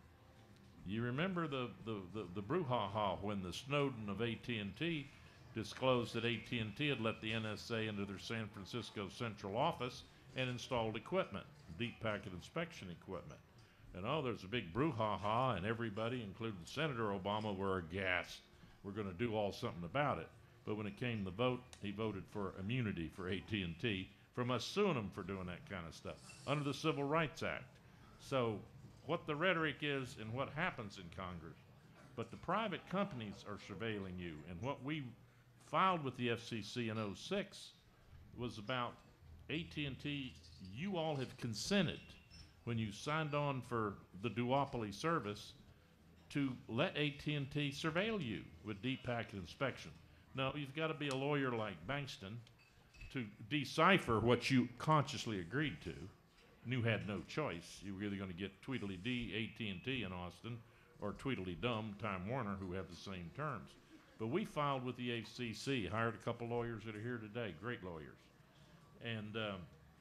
You remember the, the, the, the brouhaha when the Snowden of A T and T disclosed that A T and T had let the N S A into their San Francisco central office and installed equipment, deep packet inspection equipment. And oh, there's a big brouhaha, and everybody, including Senator Obama, were aghast. We're going to do all something about it. But when it came to the vote, he voted for immunity for A T and T from us suing them for doing that kind of stuff under the Civil Rights Act. So what the rhetoric is and what happens in Congress, but the private companies are surveilling you. And what we filed with the F C C in oh six was about A T and T, you all have consented when you signed on for the duopoly service to let A T and T surveil you with deep packet inspection. No, you've got to be a lawyer like Bankston to decipher what you consciously agreed to. And you had no choice. You were either going to get Tweedledee, A T and T in Austin, or Tweedledum, Time Warner, who have the same terms. But we filed with the F C C, hired a couple lawyers that are here today, great lawyers, and um,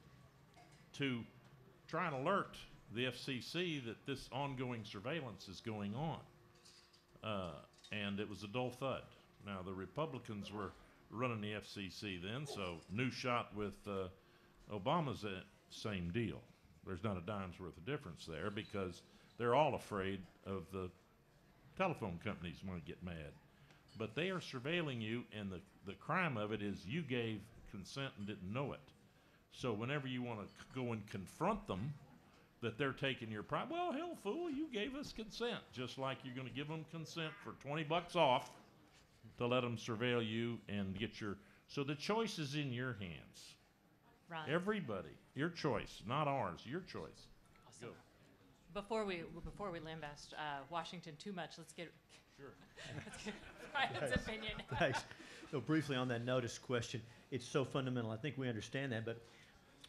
to try and alert the F C C that this ongoing surveillance is going on. Uh, and it was a dull thud. Now, the Republicans were running the F C C then, so new shot with uh, Obama's uh, same deal. There's not a dime's worth of difference there because they're all afraid of the telephone companies want to get mad. But they are surveilling you, and the, the crime of it is you gave consent and didn't know it. So whenever you want to c- go and confront them that they're taking your pride, well, hell, fool, you gave us consent. Just like you're going to give them consent for twenty bucks off to let them surveil you and get your... So the choice is in your hands. Ron. Everybody, your choice, not ours, your choice. Awesome. Go. Before we before we lambast uh, Washington too much, let's get Sure. let's get Ryan's opinion. Thanks. So briefly on that notice question, it's so fundamental. I think we understand that, but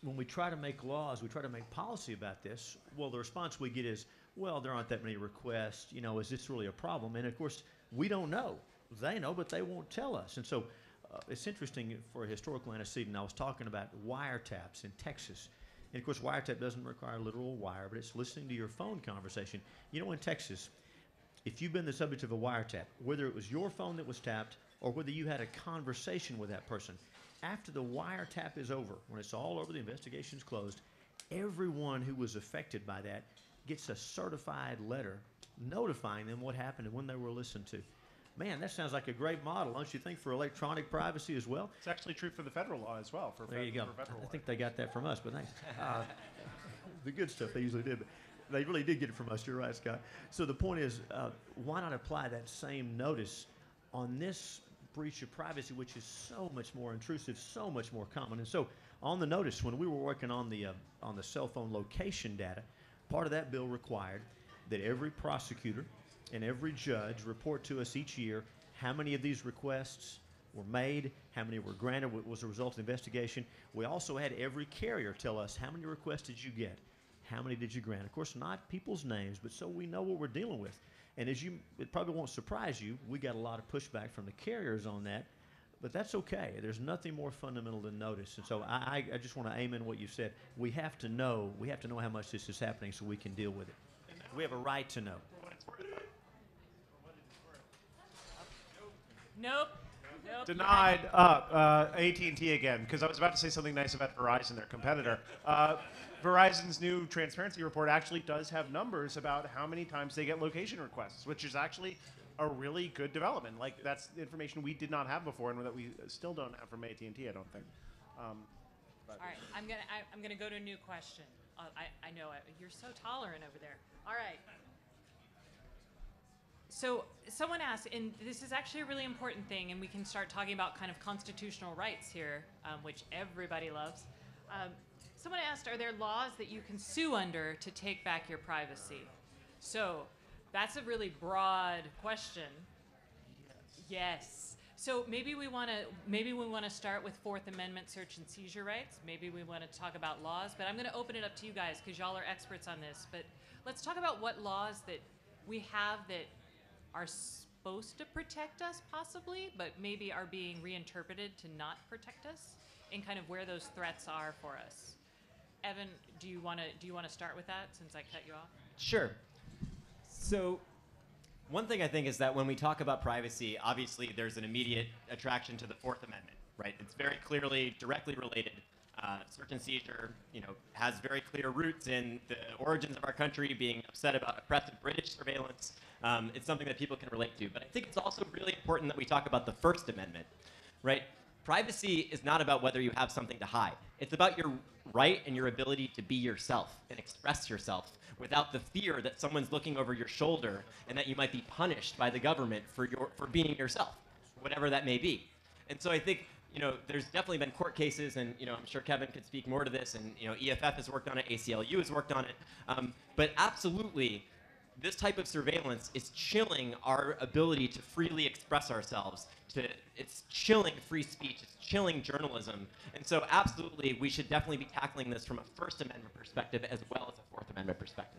when we try to make laws, we try to make policy about this, well, the response we get is, well, there aren't that many requests. You know, is this really a problem? And of course, we don't know. They know, but they won't tell us. And so uh, it's interesting for a historical antecedent. I was talking about wiretaps in Texas. And of course, wiretap doesn't require a literal wire, but it's listening to your phone conversation. You know, in Texas, if you've been the subject of a wiretap, whether it was your phone that was tapped or whether you had a conversation with that person, after the wiretap is over, when it's all over, the investigation's closed, everyone who was affected by that gets a certified letter notifying them what happened and when they were listened to. Man, that sounds like a great model, don't you think, for electronic privacy as well? It's actually true for the federal law as well. For there you go. For federal I law. think they got that from us, but thanks. Uh, the good stuff they usually did. But they really did get it from us. You're right, Scott. So the point is, uh, why not apply that same notice on this breach of privacy, which is so much more intrusive, so much more common? And so on the notice, when we were working on the, uh, on the cell phone location data, part of that bill required that every prosecutor and every judge report to us each year how many of these requests were made, how many were granted, what was the result of the investigation. We also had every carrier tell us how many requests did you get, how many did you grant. Of course, not people's names, but so we know what we're dealing with. And as you, it probably won't surprise you, we got a lot of pushback from the carriers on that, but that's okay. There's nothing more fundamental than notice. And so I, I, I just want to amen what you said. We have to know, we have to know how much this is happening so we can deal with it. We have a right to know. Nope. Nope. Denied. Uh, uh, A T and T again, because I was about to say something nice about Verizon, their competitor. Uh, Verizon's new transparency report actually does have numbers about how many times they get location requests, which is actually a really good development. Like, that's information we did not have before and that we still don't have from A T and T, I don't think. Um, All right, I'm gonna I, I'm gonna go to a new question. Uh, I I know I, you're so tolerant over there. All right. So someone asked, and this is actually a really important thing, and we can start talking about kind of constitutional rights here, um, which everybody loves. Um, someone asked, are there laws that you can sue under to take back your privacy? So that's a really broad question. Yes. Yes. So maybe we want to maybe we want to start with Fourth Amendment search and seizure rights. Maybe we want to talk about laws, but I'm going to open it up to you guys because y'all are experts on this. But let's talk about what laws that we have that are supposed to protect us possibly, but maybe are being reinterpreted to not protect us, and kind of where those threats are for us. Evan, do you want to do you want to start with that since I cut you off? Sure. So one thing I think is that when we talk about privacy, obviously there's an immediate attraction to the Fourth Amendment, right? It's very clearly directly related. Uh, search and seizure, you know, has very clear roots in the origins of our country, being upset about oppressive British surveillance. Um, it's something that people can relate to. But I think it's also really important that we talk about the First Amendment, right? Privacy is not about whether you have something to hide. It's about your right and your ability to be yourself and express yourself without the fear that someone's looking over your shoulder and that you might be punished by the government for your for being yourself, whatever that may be. And so I think, you know, there's definitely been court cases, and, you know, I'm sure Kevin could speak more to this, and, you know, E F F has worked on it, A C L U has worked on it. Um, but absolutely, this type of surveillance is chilling our ability to freely express ourselves. To, it's chilling free speech. It's chilling journalism. And so absolutely, we should definitely be tackling this from a First Amendment perspective as well as a Fourth Amendment perspective.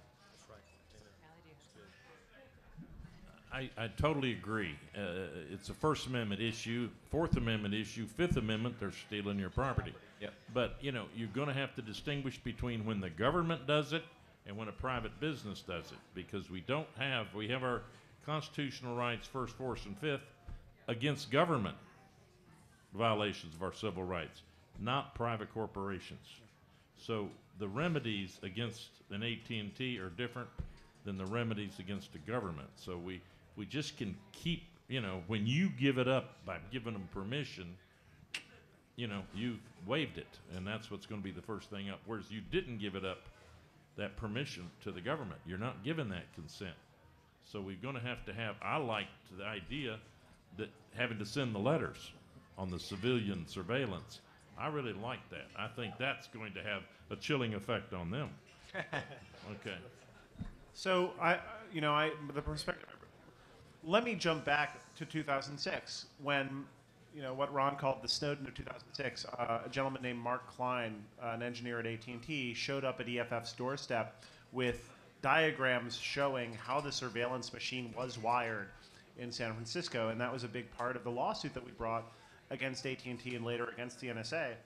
I, I totally agree. Uh, it's a First Amendment issue, Fourth Amendment issue, Fifth Amendment, they're stealing your property. Yep. But, you know, you're going to have to distinguish between when the government does it and when a private business does it, because we don't have, we have our constitutional rights, first, fourth, and fifth, against government violations of our civil rights, not private corporations. So the remedies against an A T and T are different than the remedies against the government. So we, we just can keep, you know, when you give it up by giving them permission, you know, you've waived it, and that's what's going to be the first thing up. Whereas you didn't give it up, that permission to the government. You're not given that consent. So we're going to have to have, I liked the idea that having to send the letters on the civilian surveillance. I really like that. I think that's going to have a chilling effect on them. Okay. So I, you know, I the perspective. Let me jump back to two thousand six when, you know, what Ron called the Snowden of two thousand six. Uh, a gentleman named Mark Klein, uh, an engineer at A T and T, showed up at E F F's doorstep with diagrams showing how the surveillance machine was wired in San Francisco, and that was a big part of the lawsuit that we brought against A T and T and later against the N S A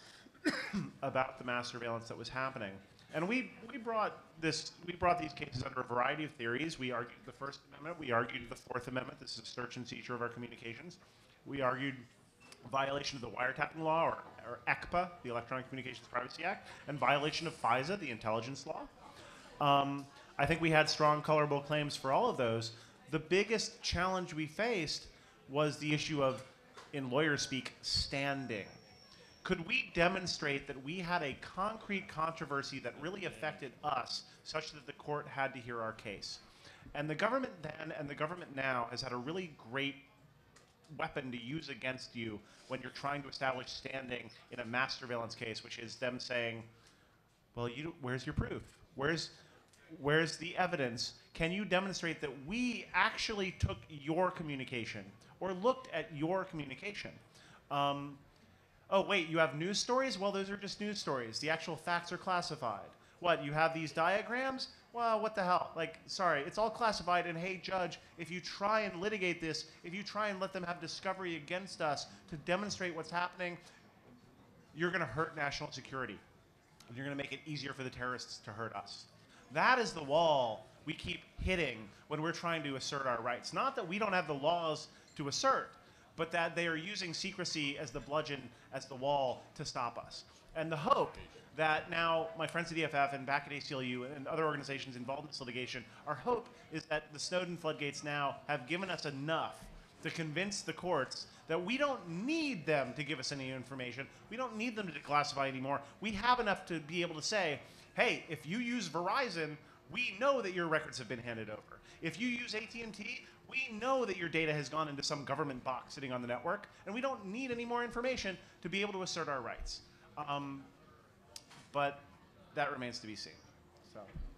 about the mass surveillance that was happening. And we, we brought this we brought these cases under a variety of theories. We argued the First Amendment, we argued the Fourth Amendment. This is a search and seizure of our communications. We argued violation of the wiretapping law, or, or E C P A, the Electronic Communications Privacy Act, and violation of FISA, the intelligence law. Um, I think we had strong, colorable claims for all of those. The biggest challenge we faced was the issue of, in lawyer speak, standing. Could we demonstrate that we had a concrete controversy that really affected us such that the court had to hear our case? And the government then and the government now has had a really great weapon to use against you when you're trying to establish standing in a mass surveillance case, which is them saying, well, you, where's your proof? Where's, where's the evidence? Can you demonstrate that we actually took your communication or looked at your communication? Um, oh, wait, you have news stories? Well, those are just news stories. The actual facts are classified. What, you have these diagrams? Well, what the hell? Like, sorry, it's all classified, and hey, judge, if you try and litigate this, if you try and let them have discovery against us to demonstrate what's happening, you're gonna hurt national security. And you're gonna make it easier for the terrorists to hurt us. That is the wall we keep hitting when we're trying to assert our rights. Not that we don't have the laws to assert, but that they are using secrecy as the bludgeon, as the wall to stop us. And the hope that now my friends at E F F and back at A C L U and other organizations involved in this litigation, our hope is that the Snowden floodgates now have given us enough to convince the courts that we don't need them to give us any information. We don't need them to declassify anymore. We have enough to be able to say, hey, if you use Verizon, we know that your records have been handed over. If you use A T and T, we know that your data has gone into some government box sitting on the network, and we don't need any more information to be able to assert our rights. Um, but that remains to be seen. So.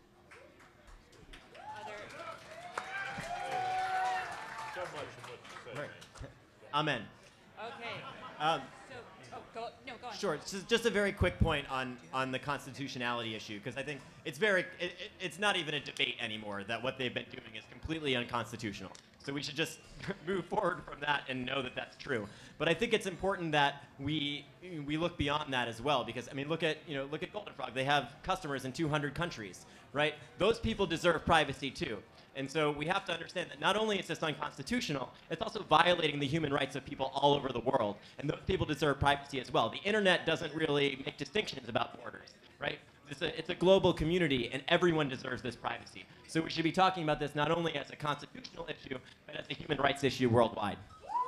So much of what you say, Right. man. Amen. Okay. Um, So, oh, go, no, go on. Sure. So just a very quick point on, on the constitutionality issue, because I think it's very it, it, it's not even a debate anymore that what they've been doing is completely unconstitutional. So we should just move forward from that and know that that's true. But I think it's important that we we look beyond that as well, because I mean, look at you know look at Golden Frog. They have customers in two hundred countries, right? Those people deserve privacy too. And so we have to understand that not only is this unconstitutional, it's also violating the human rights of people all over the world. And those people deserve privacy as well. The internet doesn't really make distinctions about borders, right? It's a, it's a global community, and everyone deserves this privacy. So we should be talking about this not only as a constitutional issue, but as a human rights issue worldwide.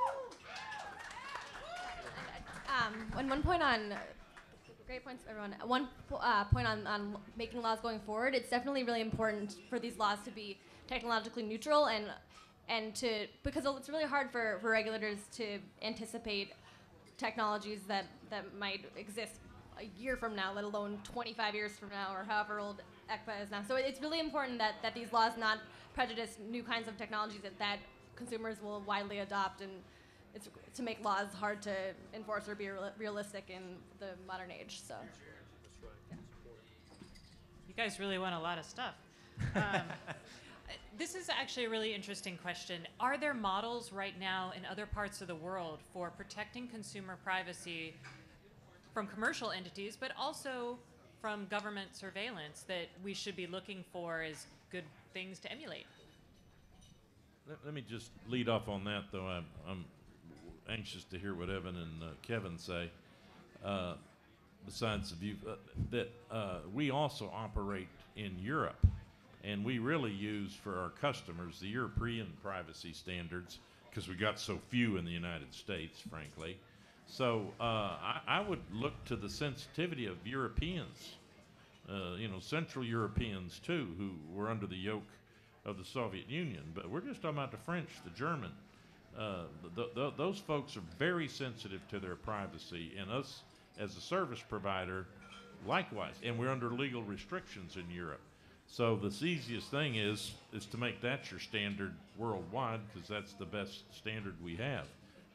Um, and one point on, great points, everyone. One uh, point on, on making laws going forward, it's definitely really important for these laws to be technologically neutral and and to, because it's really hard for, for regulators to anticipate technologies that, that might exist a year from now, let alone twenty-five years from now, or however old E C P A is now. So it's really important that, that these laws not prejudice new kinds of technologies that, that consumers will widely adopt, and it's to make laws hard to enforce or be real, realistic in the modern age. So, yeah. You guys really want a lot of stuff. Um, this is actually a really interesting question. Are there models right now in other parts of the world for protecting consumer privacy from commercial entities, but also from government surveillance, that we should be looking for as good things to emulate? Let, let me just lead off on that, though. I'm, I'm anxious to hear what Evan and uh, Kevin say. Uh, besides the view uh, that uh, we also operate in Europe, and we really use for our customers the European privacy standards, because we got so few in the United States, frankly. So uh, I, I would look to the sensitivity of Europeans, uh, you know, Central Europeans too, who were under the yoke of the Soviet Union. But we're just talking about the French, the German. Uh, th th those folks are very sensitive to their privacy, and us as a service provider, likewise. And we're under legal restrictions in Europe. So the easiest thing is is to make that your standard worldwide, because that's the best standard we have.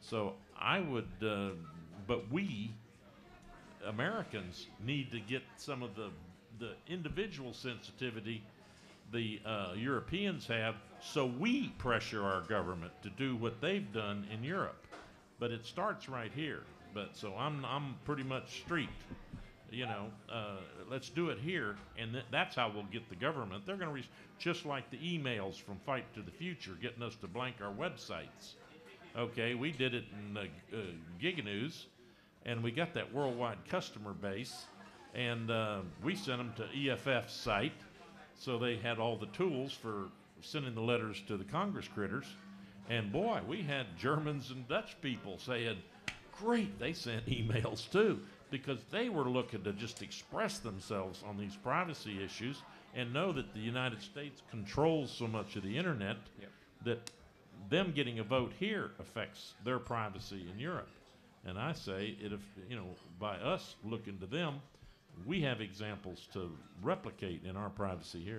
So I would, uh, but we Americans need to get some of the the individual sensitivity the uh, Europeans have, so we pressure our government to do what they've done in Europe. But it starts right here. But so I'm I'm pretty much street. You know, uh, let's do it here, and th- that's how we'll get the government. They're going to, re- just like the emails from Fight to the Future, getting us to blank our websites. Okay, we did it in uh, uh, Giganews, and we got that worldwide customer base, and uh, we sent them to E F F's site, so they had all the tools for sending the letters to the Congress critters. And boy, we had Germans and Dutch people saying, great, they sent emails too, because they were looking to just express themselves on these privacy issues and know that the United States controls so much of the internet. Yep. That them getting a vote here affects their privacy in Europe. And I say, it, if, you know, by us looking to them, we have examples to replicate in our privacy here.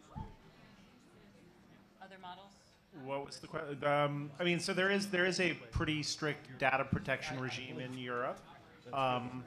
Other models? What was the question? Um, I mean, so there is there is a pretty strict data protection regime in Europe. Um,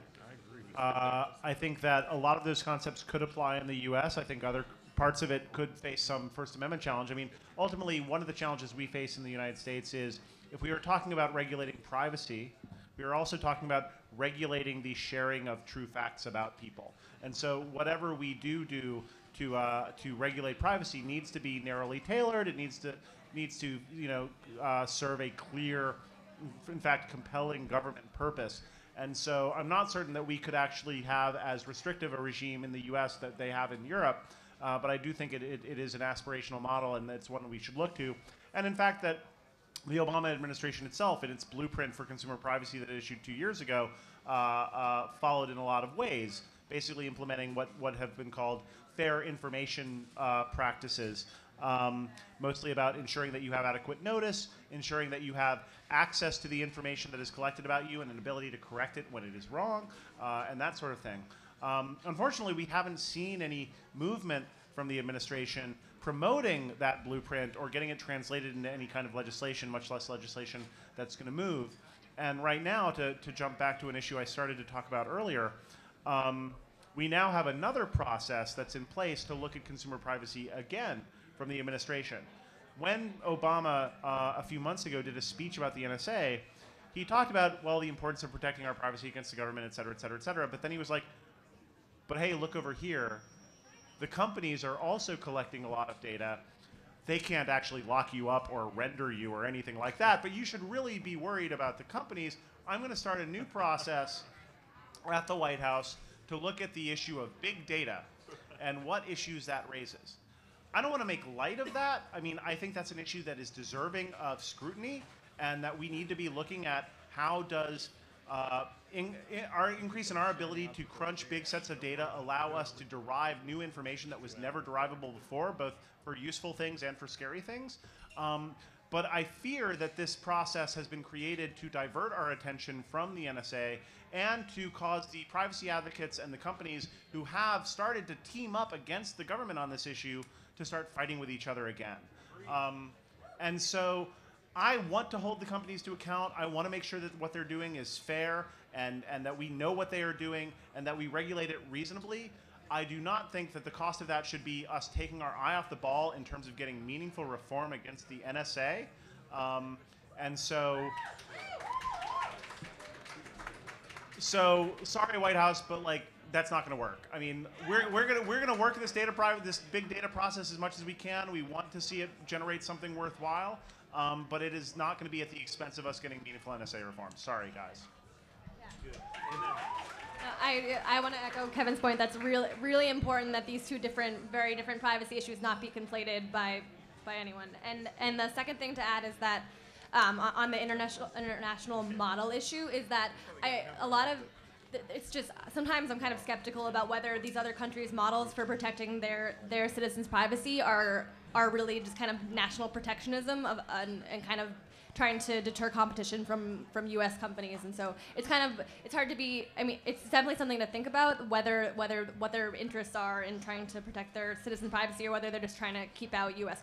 uh, I think that a lot of those concepts could apply in the U S. I think other parts of it could face some First Amendment challenge. I mean, ultimately, one of the challenges we face in the United States is if we are talking about regulating privacy, we are also talking about regulating the sharing of true facts about people. And so whatever we do do to uh, to regulate privacy needs to be narrowly tailored. It needs to needs to you know uh, serve a clear, in fact, compelling government purpose. And so I'm not certain that we could actually have as restrictive a regime in the U S that they have in Europe. Uh, but I do think it, it, it is an aspirational model, and it's one we should look to. And in fact, that the Obama administration itself, in its blueprint for consumer privacy that it issued two years ago, uh, uh, followed in a lot of ways, basically implementing what, what have been called fair information uh, practices, um, mostly about ensuring that you have adequate notice, ensuring that you have access to the information that is collected about you and an ability to correct it when it is wrong, uh, and that sort of thing. Um, unfortunately, we haven't seen any movement from the administration promoting that blueprint or getting it translated into any kind of legislation, much less legislation that's going to move. And right now, to, to jump back to an issue I started to talk about earlier, um, we now have another process that's in place to look at consumer privacy again from the administration. When Obama, uh, a few months ago, did a speech about the N S A, he talked about, well, the importance of protecting our privacy against the government, et cetera, et cetera, et cetera. But then he was like, but hey, look over here. The companies are also collecting a lot of data. They can't actually lock you up or render you or anything like that, but you should really be worried about the companies. I'm going to start a new process at the White House to look at the issue of big data and what issues that raises. I don't want to make light of that. I mean, I think that's an issue that is deserving of scrutiny, and that we need to be looking at how does uh, in, in our increase in our ability to crunch big sets of data allow us to derive new information that was never derivable before, both for useful things and for scary things. Um, but I fear that this process has been created to divert our attention from the N S A and to cause the privacy advocates and the companies who have started to team up against the government on this issue to start fighting with each other again. Um, and so I want to hold the companies to account. I want to make sure that what they're doing is fair and, and that we know what they are doing and that we regulate it reasonably. I do not think that the cost of that should be us taking our eye off the ball in terms of getting meaningful reform against the N S A. Um, and so, so sorry, White House, but like, that's not going to work. I mean, we're, we're going to we're going to work this data private this big data process as much as we can. We want to see it generate something worthwhile, um, but it is not going to be at the expense of us getting meaningful N S A reform. Sorry, guys. Yeah. I, I want to echo Kevin's point. That's really really important that these two different, very different privacy issues not be conflated by by anyone. And and the second thing to add is that um, on the international international model issue is that I a lot of it's just sometimes I'm kind of skeptical about whether these other countries' models for protecting their their citizens' privacy are are really just kind of national protectionism of and, and kind of trying to deter competition from from U S companies. And so it's kind of it's hard to be. I mean, it's definitely something to think about whether whether what their interests are in trying to protect their citizen privacy, or whether they're just trying to keep out U S companies that are bigger and, and their and our competition. So.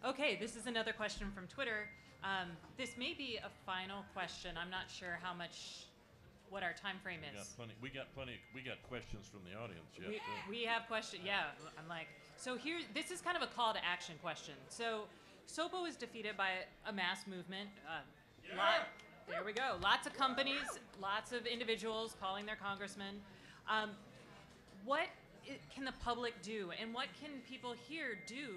Okay, this is another question from Twitter. Um, this may be a final question. I'm not sure how much, what our time frame We got is. plenty. We got plenty. We got questions from the audience yet. We, too. we have question. Yeah, I'm like, so here, this is kind of a call to action question. So, SOPA was defeated by a mass movement. Uh, lot, there we go. Lots of companies, lots of individuals calling their congressmen. Um, what i- can the public do, and what can people here do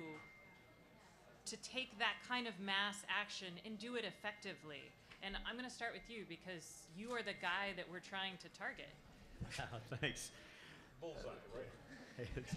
to take that kind of mass action and do it effectively? And I'm going to start with you because you are the guy that we're trying to target. Wow, thanks. Bullseye, right? It's,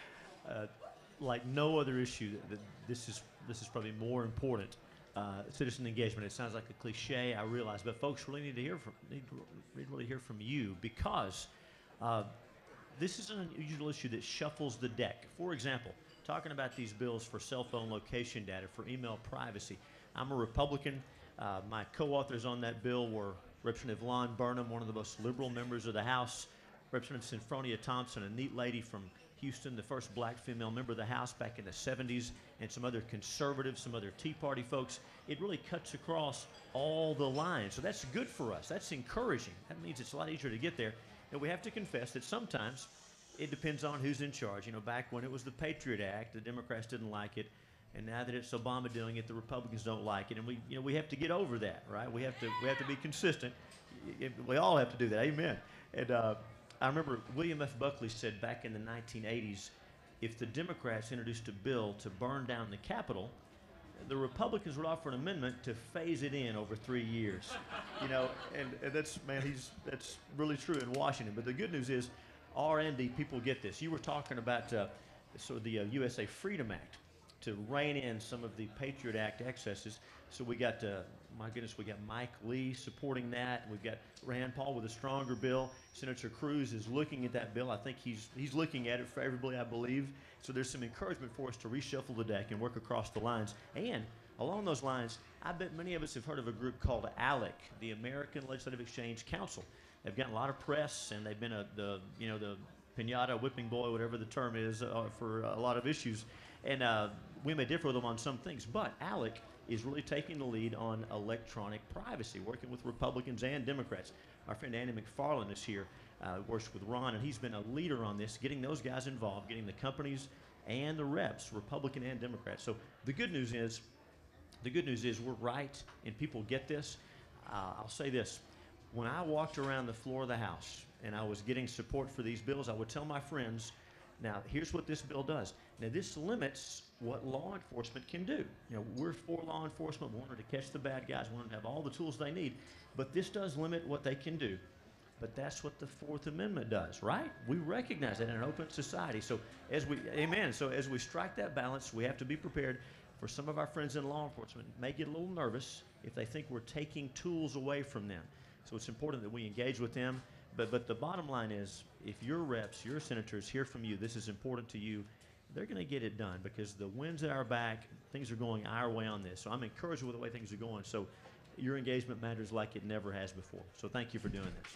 uh, like no other issue, that, that this is this is probably more important. Uh, citizen engagement. It sounds like a cliche, I realize, but folks really need to hear from need to re- really hear from you because uh, this is an unusual issue that shuffles the deck. For example, talking about these bills for cell phone location data, for email privacy. I'm a Republican. Uh, my co-authors on that bill were Representative Lon Burnham, one of the most liberal members of the House, Representative Sinfronia Thompson, a neat lady from Houston, the first black female member of the House back in the seventies, and some other conservatives, some other Tea Party folks. It really cuts across all the lines. So that's good for us. That's encouraging. That means it's a lot easier to get there. And we have to confess that sometimes it depends on who's in charge. You know, back when it was the Patriot Act, the Democrats didn't like it. And now that it's Obama doing it, the Republicans don't like it. And we, you know, we have to get over that, right? We have to, we have to be consistent. Y- y- We all have to do that. Amen. And uh, I remember William F. Buckley said back in the nineteen eighties, if the Democrats introduced a bill to burn down the Capitol, the Republicans would offer an amendment to phase it in over three years. You know, and, and that's, man, he's, that's really true in Washington. But the good news is, R and D people get this. You were talking about uh, so the uh, U S A Freedom Act to rein in some of the Patriot Act excesses. So we got, uh, my goodness, we got Mike Lee supporting that. We've got Rand Paul with a stronger bill. Senator Cruz is looking at that bill. I think he's he's looking at it favorably, I believe. So there's some encouragement for us to reshuffle the deck and work across the lines. And along those lines, I bet many of us have heard of a group called ALEC, the American Legislative Exchange Council. They've gotten a lot of press, and they've been a, the you know the pinata whipping boy, whatever the term is, uh, for a lot of issues. And uh, we may differ with them on some things, but ALEC is really taking the lead on electronic privacy, working with Republicans and Democrats. Our friend Andy McFarland is here, uh, works with Ron, and he's been a leader on this, getting those guys involved, getting the companies and the reps, Republican and Democrat. So the good news is, the good news is we're right, and people get this. Uh, I'll say this. When I walked around the floor of the House and I was getting support for these bills, I would tell my friends, now, here's what this bill does. Now, this limits what law enforcement can do. You know, we're for law enforcement. We want them to catch the bad guys. We want them to have all the tools they need. But this does limit what they can do. But that's what the Fourth Amendment does, right? We recognize that in an open society. So, as we, amen. So, as we strike that balance, we have to be prepared. For some of our friends in law enforcement, may get a little nervous if they think we're taking tools away from them. So, it's important that we engage with them. But, but the bottom line is, if your reps, your senators hear from you, this is important to you, they're going to get it done because the wind's at our back. Things are going our way on this. So I'm encouraged with the way things are going. So your engagement matters like it never has before. So thank you for doing this.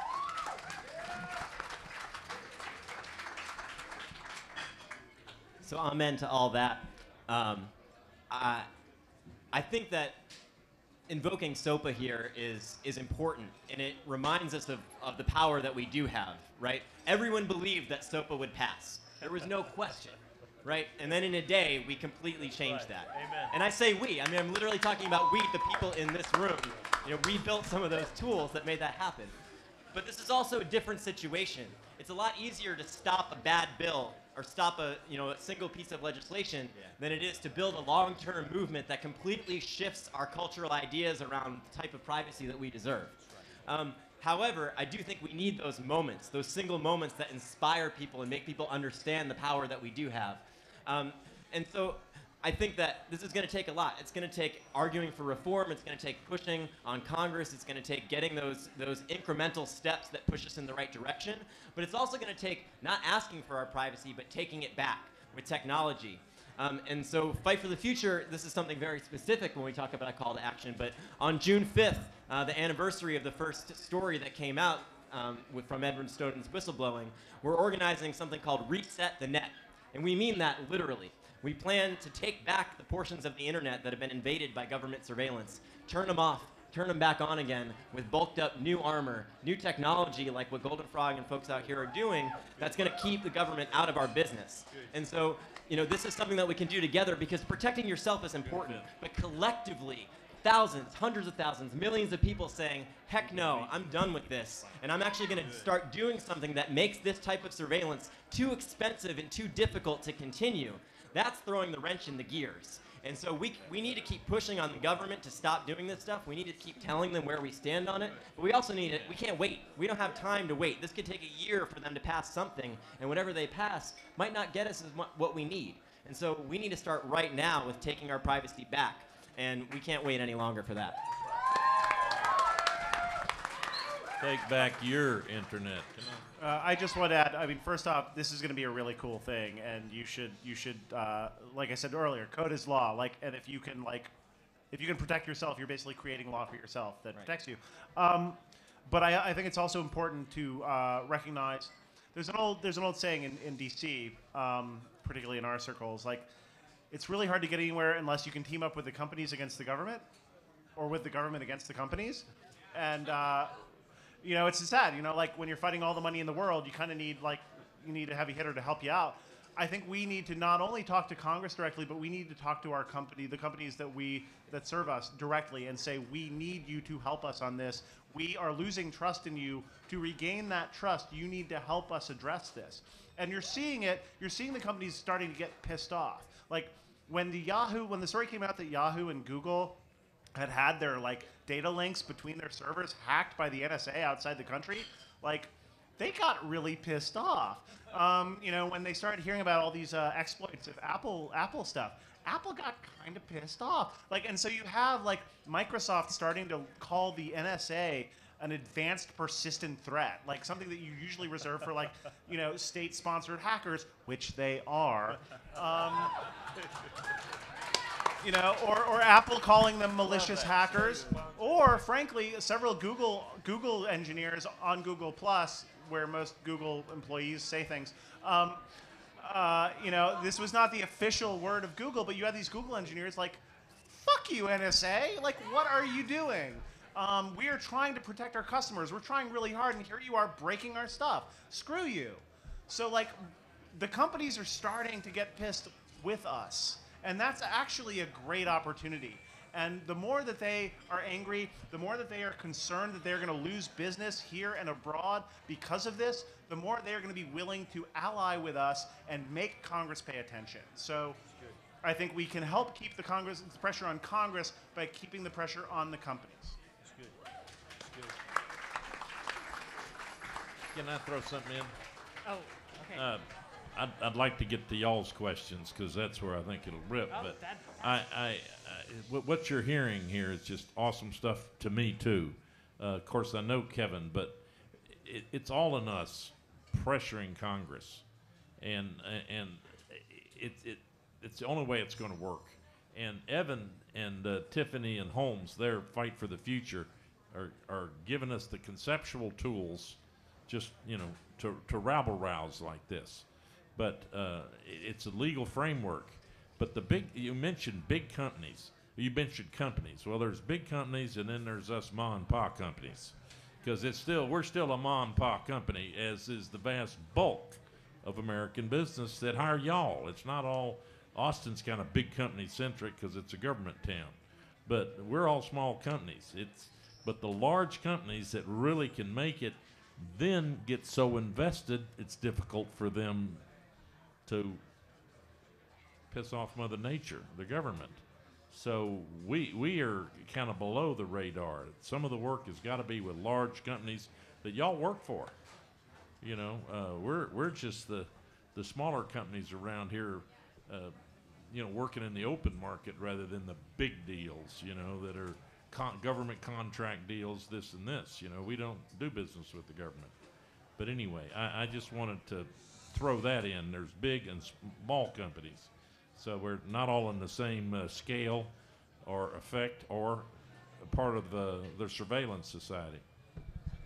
So amen to all that. Um, I, I think that invoking SOPA here is is important, and it reminds us of, of the power that we do have, right? Everyone believed that SOPA would pass. There was no question, right? And then in a day, we completely changed Right. that. Amen. And I say we, I mean, I'm literally talking about we, the people in this room. You know, we built some of those tools that made that happen. But this is also a different situation. It's a lot easier to stop a bad bill or stop a, you know, a single piece of legislation Yeah. than it is to build a long-term movement that completely shifts our cultural ideas around the type of privacy that we deserve. Um, however, I do think we need those moments, those single moments that inspire people and make people understand the power that we do have. Um, and so I think that this is going to take a lot. It's going to take arguing for reform. It's going to take pushing on Congress. It's going to take getting those, those incremental steps that push us in the right direction. But it's also going to take not asking for our privacy, but taking it back with technology. Um, and so Fight for the Future, this is something very specific when we talk about a call to action. But on June fifth, uh, the anniversary of the first story that came out um, with, from Edward Snowden's whistleblowing, we're organizing something called Reset the Net. And we mean that literally. We plan to take back the portions of the internet that have been invaded by government surveillance, turn them off, turn them back on again with bulked up new armor, new technology like what Golden Frog and folks out here are doing that's going to keep the government out of our business. And so, you know, this is something that we can do together because protecting yourself is important, but collectively, thousands, hundreds of thousands, millions of people saying, heck no, I'm done with this. And I'm actually going to start doing something that makes this type of surveillance too expensive and too difficult to continue. That's throwing the wrench in the gears. And so we, we need to keep pushing on the government to stop doing this stuff. We need to keep telling them where we stand on it. But we also need it. We can't wait. We don't have time to wait. This could take a year for them to pass something. And whatever they pass might not get us as much what we need. And so we need to start right now with taking our privacy back. And we can't wait any longer for that. Take back your internet. Come on. Uh, I just want to add. I mean, first off, this is going to be a really cool thing, and you should, you should, uh, like I said earlier, code is law. Like, and if you can, like, if you can protect yourself, you're basically creating law for yourself that Right. protects you. Um, but I, I think it's also important to uh, recognize. There's an old, there's an old saying in, in D C, um, particularly in our circles, like, it's really hard to get anywhere unless you can team up with the companies against the government, or with the government against the companies, and. Uh, You know, it's sad. You know, like when you're fighting all the money in the world, you kind of need like you need a heavy hitter to help you out. I think we need to not only talk to Congress directly, but we need to talk to our company, the companies that we that serve us directly, and say we need you to help us on this. We are losing trust in you. To regain that trust, you need to help us address this. And you're seeing it. You're seeing the companies starting to get pissed off. Like when the Yahoo, when the story came out that Yahoo and Google had had their like data links between their servers hacked by the N S A outside the country, like they got really pissed off. Um, you know, when they started hearing about all these uh, exploits of Apple Apple stuff, Apple got kind of pissed off. Like, and so you have like Microsoft starting to call the N S A an advanced persistent threat, like something that you usually reserve for like, you know, state-sponsored hackers, which they are. Um, You know, or, or Apple calling them malicious hackers, or frankly, several Google Google engineers on Google Plus, where most Google employees say things. Um, uh, you know, this was not the official word of Google, but you had these Google engineers like, "Fuck you, N S A! Like, what are you doing? Um, we are trying to protect our customers. We're trying really hard, and here you are breaking our stuff. Screw you!" So like, the companies are starting to get pissed with us. And that's actually a great opportunity. And the more that they are angry, the more that they are concerned that they're going to lose business here and abroad because of this, the more they are going to be willing to ally with us and make Congress pay attention. So I think we can help keep the Congress, the pressure on Congress by keeping the pressure on the companies. That's good. That's good. Can I throw something in? Oh, okay. Uh, I'd, I'd like to get to y'all's questions because that's where I think it'll rip. Oh, but that- I, I, I, what- what you're hearing here is just awesome stuff to me too. Uh, of course, I know Kevin, but it, it's all in us pressuring Congress, and and it, it it's the only way it's going to work. And Evan and uh, Tiffany and Holmes, their fight for the future, are are giving us the conceptual tools, just you know, to to rabble rouse like this. But uh, it's a legal framework. But the big, you mentioned big companies. You mentioned companies. Well, there's big companies, and then there's us ma and pa companies, because it's still we're still a ma and pa company, as is the vast bulk of American business that hire y'all. It's not all Austin's kind of big company centric because it's a government town, but we're all small companies. It's but the large companies that really can make it then get so invested, it's difficult for them to piss off Mother Nature, the government. So we we are kind of below the radar. Some of the work has got to be with large companies that y'all work for. You know, uh, we're we're just the the smaller companies around here, uh, you know, working in the open market rather than the big deals. You know, that are con- government contract deals, this and this. You know, we don't do business with the government. But anyway, I, I just wanted to throw that in. There's big and small companies, so we're not all in the same uh, scale or effect or a part of the, the surveillance society. All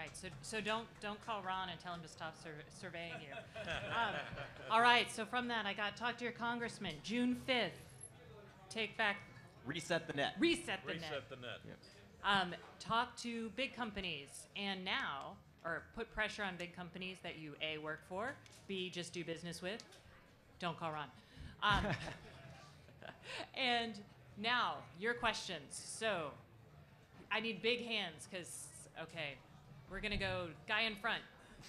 right, so so don't don't call Ron and tell him to stop sur- surveying you. Um, all right, so from that, I got talk to your congressman. June fifth, take back, Reset the net. reset the net. Reset the net. Um, talk to big companies, and now, or put pressure on big companies that you A, work for, B, just do business with. Don't call Ron. Um, and now, your questions. So, I need big hands, because, okay, we're going to go guy in front.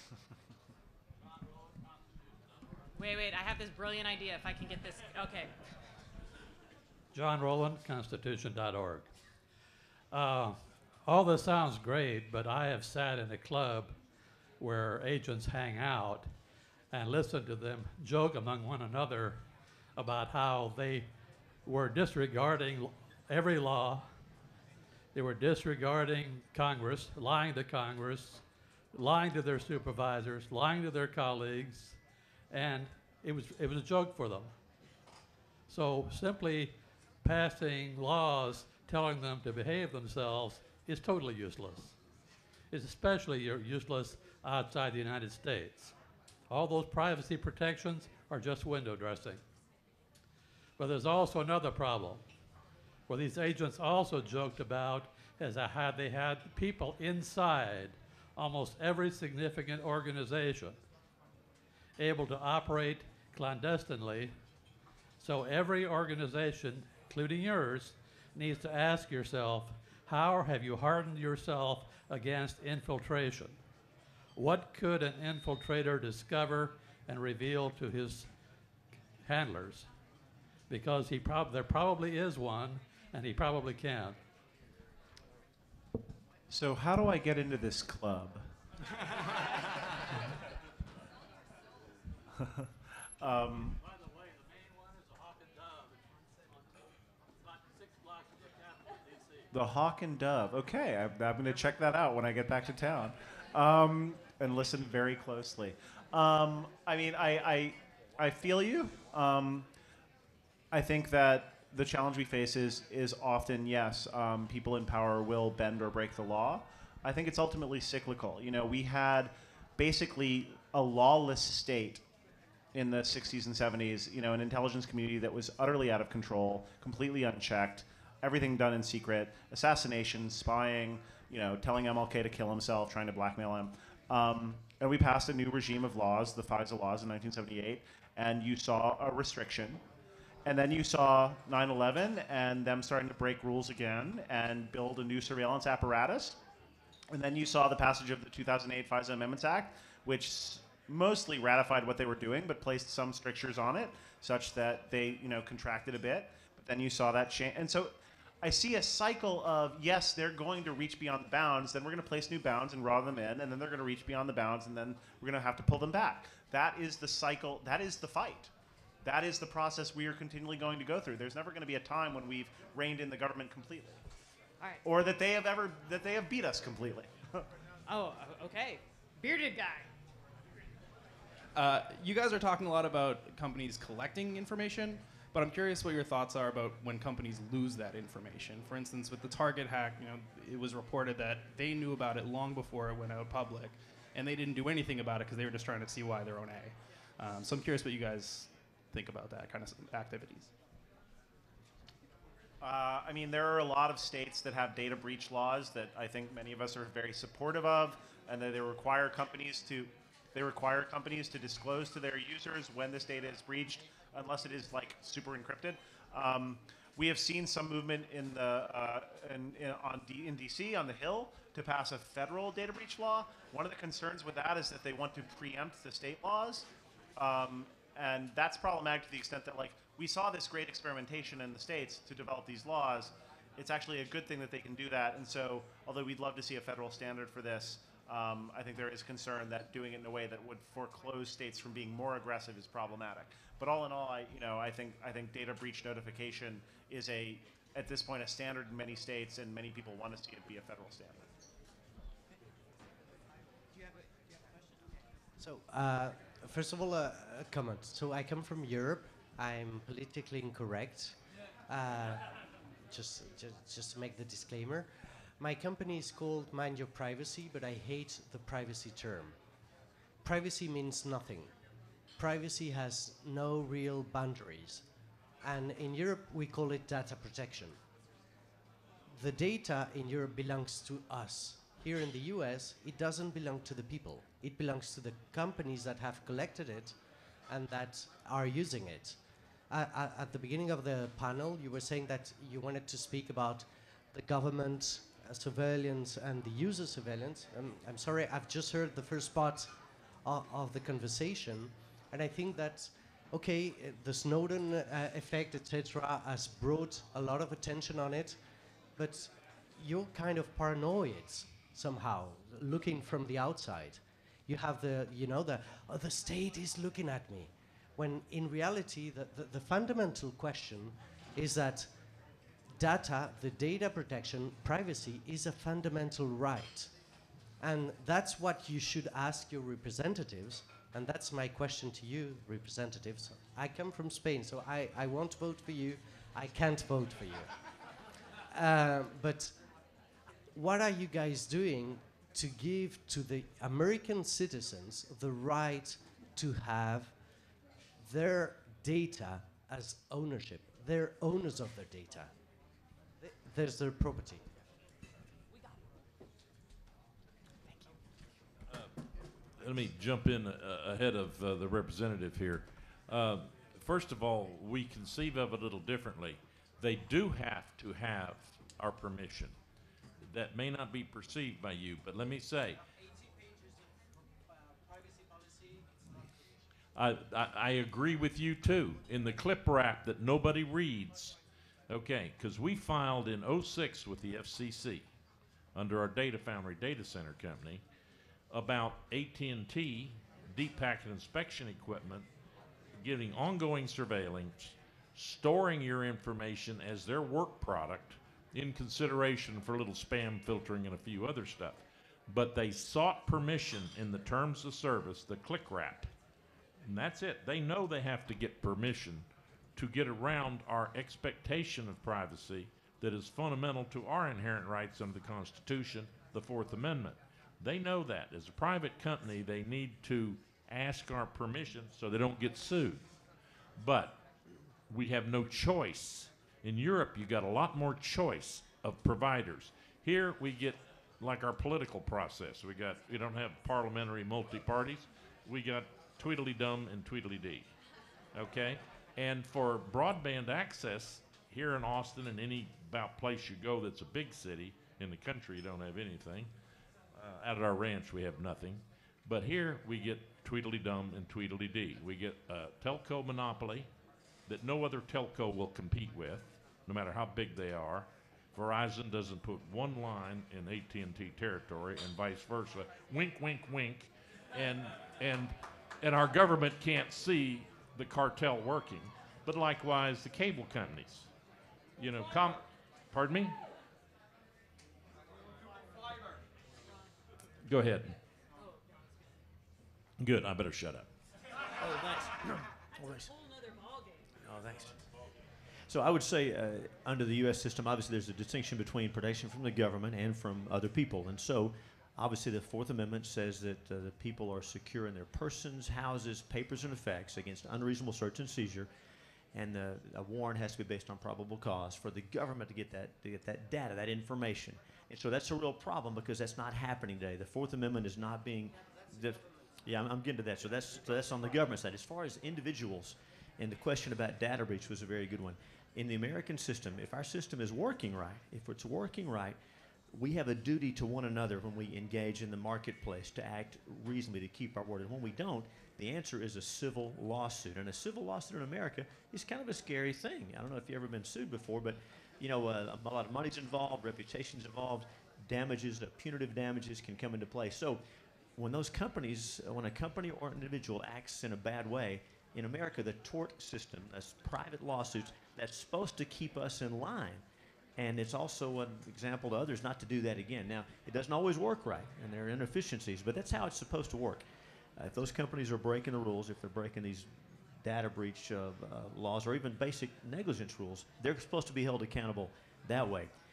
Wait, wait, I have this brilliant idea if I can get this. Okay. John Rowland, Constitution dot org. Uh, all this sounds great, but I have sat in a club where agents hang out and listen to them joke among one another about how they were disregarding every law. They were disregarding Congress, lying to Congress, lying to their supervisors, lying to their colleagues, and it was, it was a joke for them. So simply passing laws telling them to behave themselves is totally useless. It's especially useless outside the United States. All those privacy protections are just window dressing. But there's also another problem, where these agents also joked about is that had they had people inside almost every significant organization able to operate clandestinely. So every organization, including yours, needs to ask yourself, how have you hardened yourself against infiltration? What could an infiltrator discover and reveal to his handlers? Because he prob- there probably is one, and he probably can. So how do I get into this club? um, By the way, the main one is the Hawk and Dove. It's about six blocks from the capital, D C. the Hawk and Dove. Okay, I'm, I'm going to check that out when I get back to town, um, and listen very closely. Um, I mean, I, I, I feel you. Um, I think that the challenge we face is is often, yes, um, people in power will bend or break the law. I think it's ultimately cyclical. You know, we had basically a lawless state in the sixties and seventies, you know, an intelligence community that was utterly out of control, completely unchecked, everything done in secret, assassinations, spying, you know, telling M L K to kill himself, trying to blackmail him. Um, and we passed a new regime of laws, the FISA laws in nineteen seventy-eight, and you saw a restriction. And then you saw nine eleven and them starting to break rules again and build a new surveillance apparatus. And then you saw the passage of the two thousand eight FISA Amendments Act, which s- mostly ratified what they were doing, but placed some strictures on it, such that they, you know, contracted a bit. But then you saw that change. And so I see a cycle of, yes, they're going to reach beyond the bounds, then we're going to place new bounds and draw them in, and then they're going to reach beyond the bounds, and then we're going to have to pull them back. That is the cycle. That is the fight. That is the process we are continually going to go through. There's never going to be a time when we've reined in the government completely, All right. or that they have ever that they have beat us completely. Oh, okay. Bearded guy. Uh, you guys are talking a lot about companies collecting information, but I'm curious what your thoughts are about when companies lose that information. For instance, with the Target hack, you know, it was reported that they knew about it long before it went out public, and they didn't do anything about it because they were just trying to see why their own A. Um, so I'm curious what you guys think about that kind of activities. Uh, I mean, there are a lot of states that have data breach laws that I think many of us are very supportive of, and that they require companies to they require companies to disclose to their users when this data is breached, unless it is like super encrypted. Um, we have seen some movement in the uh, in, in, on D, in D C on the Hill to pass a federal data breach law. One of the concerns with that is that they want to preempt the state laws. Um, And that's problematic to the extent that, like, we saw this great experimentation in the states to develop these laws. It's actually a good thing that they can do that. And so, although we'd love to see a federal standard for this, um, I think there is concern that doing it in a way that would foreclose states from being more aggressive is problematic. But all in all, I, you know, I think I think data breach notification is a, at this point, a standard in many states, and many people want to see it be a federal standard. So, uh, first of all, uh, a comment. So I come from Europe. I'm politically incorrect. Uh, just, just, just to make the disclaimer. My company is called Mind Your Privacy, but I hate the privacy term. Privacy means nothing. Privacy has no real boundaries. And in Europe, we call it data protection. The data in Europe belongs to us. Here in the U S, it doesn't belong to the people. It belongs to the companies that have collected it and that are using it. Uh, uh, at the beginning of the panel, you were saying that you wanted to speak about the government uh, surveillance and the user surveillance. Um, I'm sorry, I've just heard the first part of, of the conversation, and I think that, okay, uh, the Snowden uh, effect, et cetera, has brought a lot of attention on it, but you're kind of paranoid somehow, looking from the outside. You have the, you know, the, oh, the state is looking at me. When in reality, the, the, the fundamental question is that data, the data protection, privacy is a fundamental right. And that's what you should ask your representatives. And that's my question to you, representatives. I come from Spain, so I, I won't vote for you. I can't vote for you. Uh, but what are you guys doing to give to the American citizens the right to have their data as ownership? They're owners of their data. Th there's their property. Uh, let me jump in uh, ahead of uh, the representative here. Uh, first of all, we conceive of it a little differently. They do have to have our permission. That may not be perceived by you, but let me say, I, I, I agree with you too. In the clip wrap that nobody reads, okay, because we filed in oh six with the F C C under our Data Foundry data center company about A T and T deep packet inspection equipment giving ongoing surveillance, storing your information as their work product in consideration for a little spam filtering and a few other stuff. But they sought permission in the terms of service, the click wrap. And that's it. They know they have to get permission to get around our expectation of privacy that is fundamental to our inherent rights under the Constitution, the Fourth Amendment. They know that. As a private company, they need to ask our permission so they don't get sued. But we have no choice. In Europe, you got a lot more choice of providers. Here, we get like our political process. We got, we don't have parliamentary multi-parties. We got Tweedledee-dum and Tweedledee-dee, okay? And for broadband access, here in Austin and any about place you go that's a big city, in the country you don't have anything. Uh, out at our ranch we have nothing. But here we get Tweedledee-dum and Tweedledee-dee. We get a telco monopoly that no other telco will compete with, no matter how big they are. Verizon doesn't put one line in A T and T territory and vice versa. Wink, wink, wink. And, and, and our government can't see the cartel working. But likewise, the cable companies. You know, com pardon me? Go ahead. Good, I better shut up. Oh, thanks. Oh, thanks. Oh, thanks. So I would say uh, under the U S system, obviously there's a distinction between protection from the government and from other people. And so obviously the Fourth Amendment says that uh, the people are secure in their persons, houses, papers, and effects against unreasonable search and seizure. And the, a warrant has to be based on probable cause for the government to get that, to get that data, that information. And so that's a real problem because that's not happening today. The Fourth Amendment is not being, the, yeah, I'm, I'm getting to that. So that's, so that's on the government side. As far as individuals, and the question about data breach was a very good one. In the American system, if our system is working right, if it's working right, we have a duty to one another when we engage in the marketplace to act reasonably, to keep our word. And when we don't, the answer is a civil lawsuit. And a civil lawsuit in America is kind of a scary thing. I don't know if you've ever been sued before, but you know, uh, a lot of money's involved, reputation's involved, damages, uh, punitive damages can come into play. So when those companies, uh, when a company or an individual acts in a bad way, in America, the tort system, that's private lawsuits, that's supposed to keep us in line. And it's also an example to others not to do that again. Now, it doesn't always work right, and there are inefficiencies, but that's how it's supposed to work. Uh, if those companies are breaking the rules, if they're breaking these data breach uh, uh, laws or even basic negligence rules, they're supposed to be held accountable that way.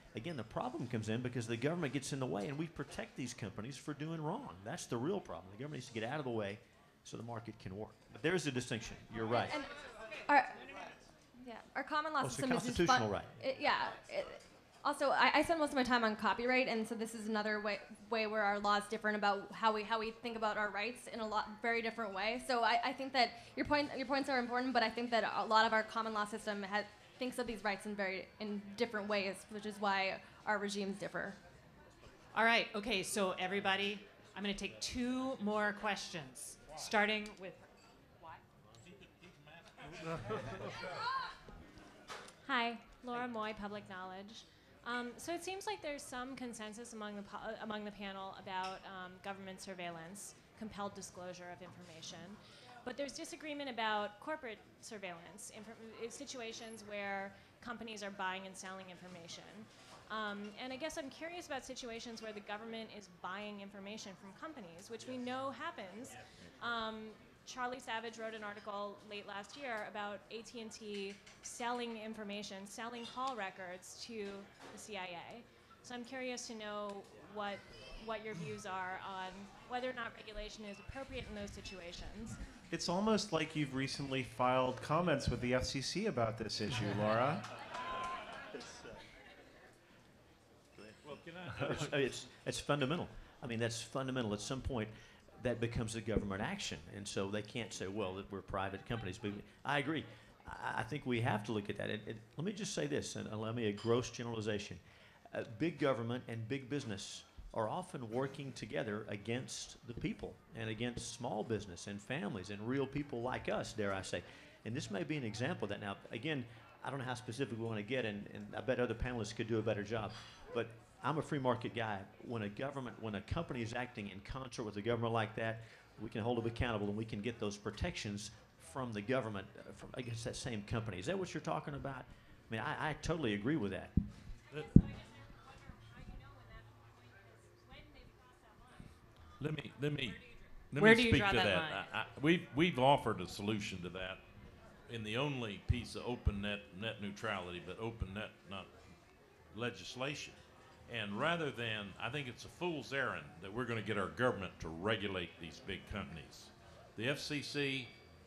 Again, the problem comes in because the government gets in the way, and we protect these companies for doing wrong. That's the real problem. The government needs to get out of the way so the market can work. But there is a distinction. You're right. And our, yeah, our common law Oh, it's a system is constitutional fun- right. It, yeah. It, also, I, I spend most of my time on copyright, and so this is another way, way where our law is different about how we how we think about our rights in a lot very different way. So I, I think that your point your points are important, but I think that a lot of our common law system has, thinks of these rights in very in different ways, which is why our regimes differ. All right. Okay. So everybody, I'm going to take two more questions, starting with. Hi, Laura Moy, Public Knowledge. Um, so it seems like there's some consensus among the po- among the panel about um, government surveillance, compelled disclosure of information, but there's disagreement about corporate surveillance, inf- situations where companies are buying and selling information. Um, and I guess I'm curious about situations where the government is buying information from companies, which we know happens. Um, Charlie Savage wrote an article late last year about A T and T selling information, selling call records to the C I A. So I'm curious to know what what your views are on whether or not regulation is appropriate in those situations. It's almost like you've recently filed comments with the F C C about this issue, Laura. Well, can it's, it's, it's fundamental. I mean, that's fundamental. At some point, that becomes a government action. And so they can't say, well, that we're private companies. But I agree. I, I think we have to look at that. It, it, let me just say this, and allow me a gross generalization. Uh, big government and big business are often working together against the people and against small business and families and real people like us, dare I say. And this may be an example of that. Now, again, I don't know how specific we want to get, and, and I bet other panelists could do a better job. But I'm a free market guy. When a government, when a company is acting in concert with a government like that, we can hold them accountable and we can get those protections from the government, uh, from against that same company. Is that what you're talking about? I mean, I, I totally agree with that. Let me let me let Where me do you speak draw to that that. line? I, I, we've we've offered a solution to that in the only piece of open net net neutrality, but open net not legislation. And rather than, I think it's a fool's errand that we're going to get our government to regulate these big companies. The F C C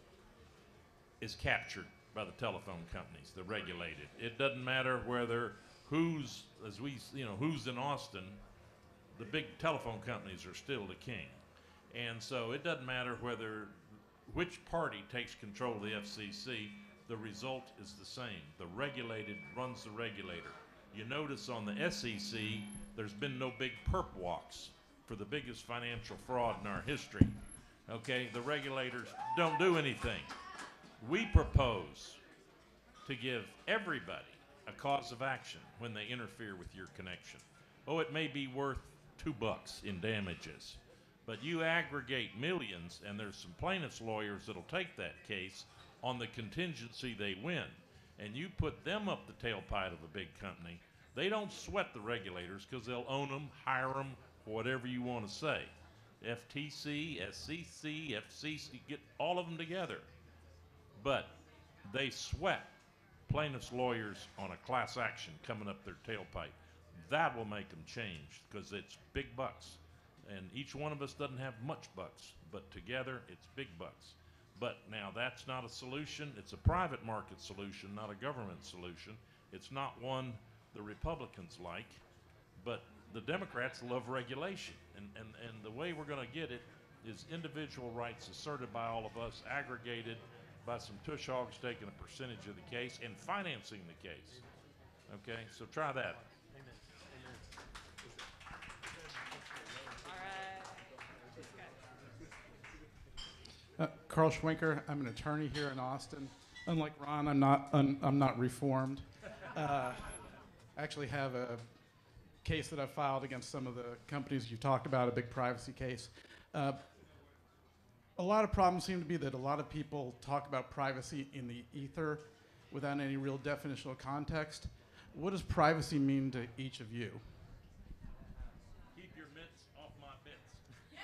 is captured by the telephone companies. They're regulated. It doesn't matter whether who's, as we, you know, who's in Austin. The big telephone companies are still the king. And so it doesn't matter whether, which party takes control of the F C C, the result is the same. The regulated runs the regulator. You notice on the S E C, there's been no big perp walks for the biggest financial fraud in our history. Okay, the regulators don't do anything. We propose to give everybody a cause of action when they interfere with your connection. Oh, it may be worth two bucks in damages, but you aggregate millions, and there's some plaintiffs' lawyers that'll take that case on the contingency they win, and you put them up the tailpipe of a big company. They don't sweat the regulators because they'll own them, hire them, whatever you want to say. F T C, S C C, F C C, get all of them together. But they sweat plaintiffs' lawyers on a class action coming up their tailpipe. That will make them change because it's big bucks. And each one of us doesn't have much bucks, but together it's big bucks. But now that's not a solution. It's a private market solution, not a government solution. It's not one the Republicans like, but the Democrats love regulation. And, and, and the way we're going to get it is individual rights asserted by all of us, aggregated by some tush hogs taking a percentage of the case and financing the case. Okay, so try that. Uh, Carl Schwenker, I'm an attorney here in Austin. Unlike Ron, I'm not un, I'm not reformed. Uh, I actually have a case that I filed against some of the companies you talked about, a big privacy case. Uh, a lot of problems seem to be that a lot of people talk about privacy in the ether without any real definitional context. What does privacy mean to each of you? Keep your mitts off my bits.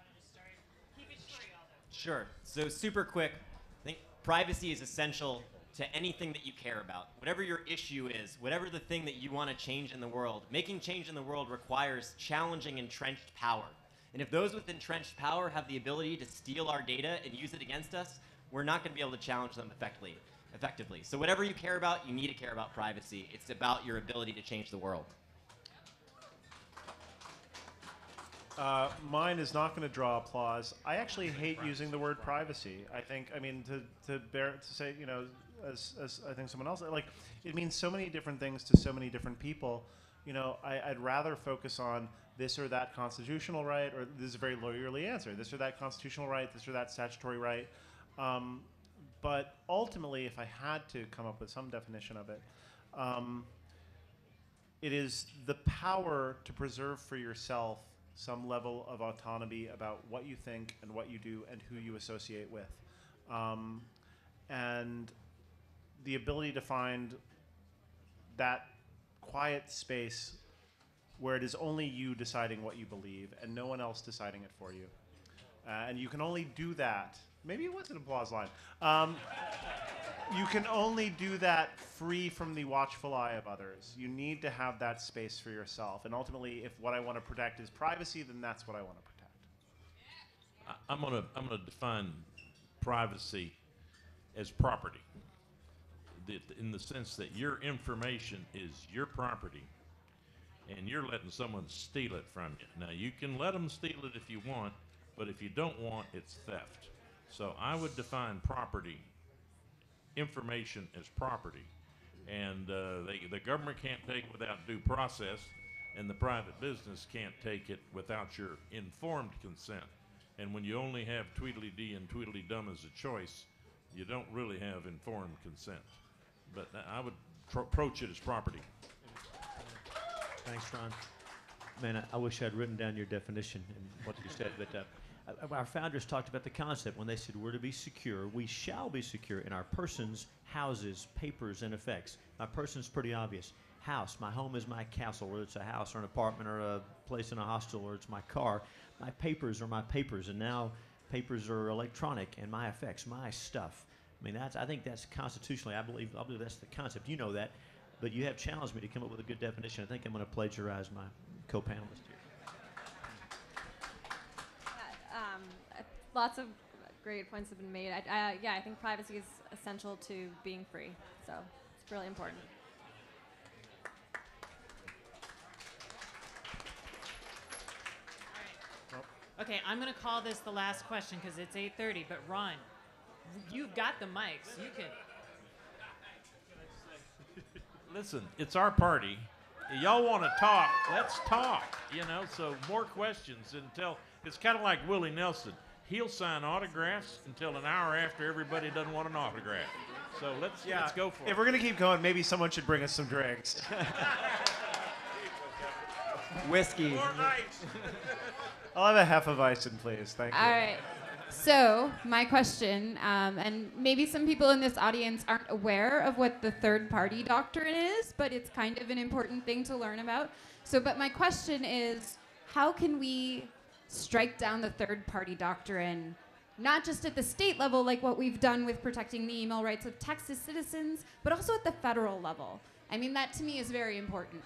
Sure. So super quick, I think privacy is essential to anything that you care about. Whatever your issue is, whatever the thing that you want to change in the world, making change in the world requires challenging entrenched power. And if those with entrenched power have the ability to steal our data and use it against us, we're not going to be able to challenge them effectively. effectively. So whatever you care about, you need to care about privacy. It's about your ability to change the world. Uh, mine is not going to draw applause. I actually hate using the word privacy. I think, I mean, to, to bear to say, you know, as, as I think someone else, like, it means so many different things to so many different people. You know, I, I'd rather focus on this or that constitutional right, or this is a very lawyerly answer, this or that constitutional right, this or that statutory right. Um, but ultimately, if I had to come up with some definition of it, um, it is the power to preserve for yourself some level of autonomy about what you think and what you do and who you associate with. Um, and the ability to find that quiet space where it is only you deciding what you believe and no one else deciding it for you. Uh, and you can only do that. Maybe it was an applause line. Um, you can only do that free from the watchful eye of others. You need to have that space for yourself. And ultimately, if what I want to protect is privacy, then that's what I want to protect. I- I'm gonna I'm gonna define privacy as property, the, in the sense that your information is your property, and you're letting someone steal it from you. Now you can let them steal it if you want, but if you don't want, it's theft. So I would define property, information as property, and uh, they, the government can't take it without due process, and the private business can't take it without your informed consent. And when you only have Tweedledee and Tweedledum as a choice, you don't really have informed consent. But I would tr- approach it as property. Thanks, Ron. Man, I, I wish I'd written down your definition and what you said, but uh, our founders talked about the concept when they said we're to be secure. We shall be secure in our persons, houses, papers, and effects. My person's pretty obvious. House, my home is my castle, whether it's a house or an apartment or a place in a hostel or it's my car. My papers are my papers, and now papers are electronic, and my effects, my stuff. I mean, that's. I think that's constitutionally, I believe, I believe that's the concept. You know that, but you have challenged me to come up with a good definition. I think I'm going to plagiarize my co-panelist here. Um, uh, lots of great points have been made. I, I, yeah, I think privacy is essential to being free, so it's really important. Okay, I'm going to call this the last question because it's eight thirty, but Ron, you've got the mics. You can. Listen, it's our party. Y'all want to talk, let's talk, you know, so more questions until, it's kind of like Willie Nelson. He'll sign autographs until an hour after everybody doesn't want an autograph. So let's, Yeah, let's go for it. if we're going to keep going, maybe someone should bring us some drinks. Whiskey. More ice. I'll have a Hefeweizen, please. Thank you. All right. So, my question, um, and maybe some people in this audience aren't aware of what the third-party doctrine is, but it's kind of an important thing to learn about. So, but my question is, how can we strike down the third-party doctrine, not just at the state level, like what we've done with protecting the email rights of Texas citizens, but also at the federal level? I mean, that to me is very important.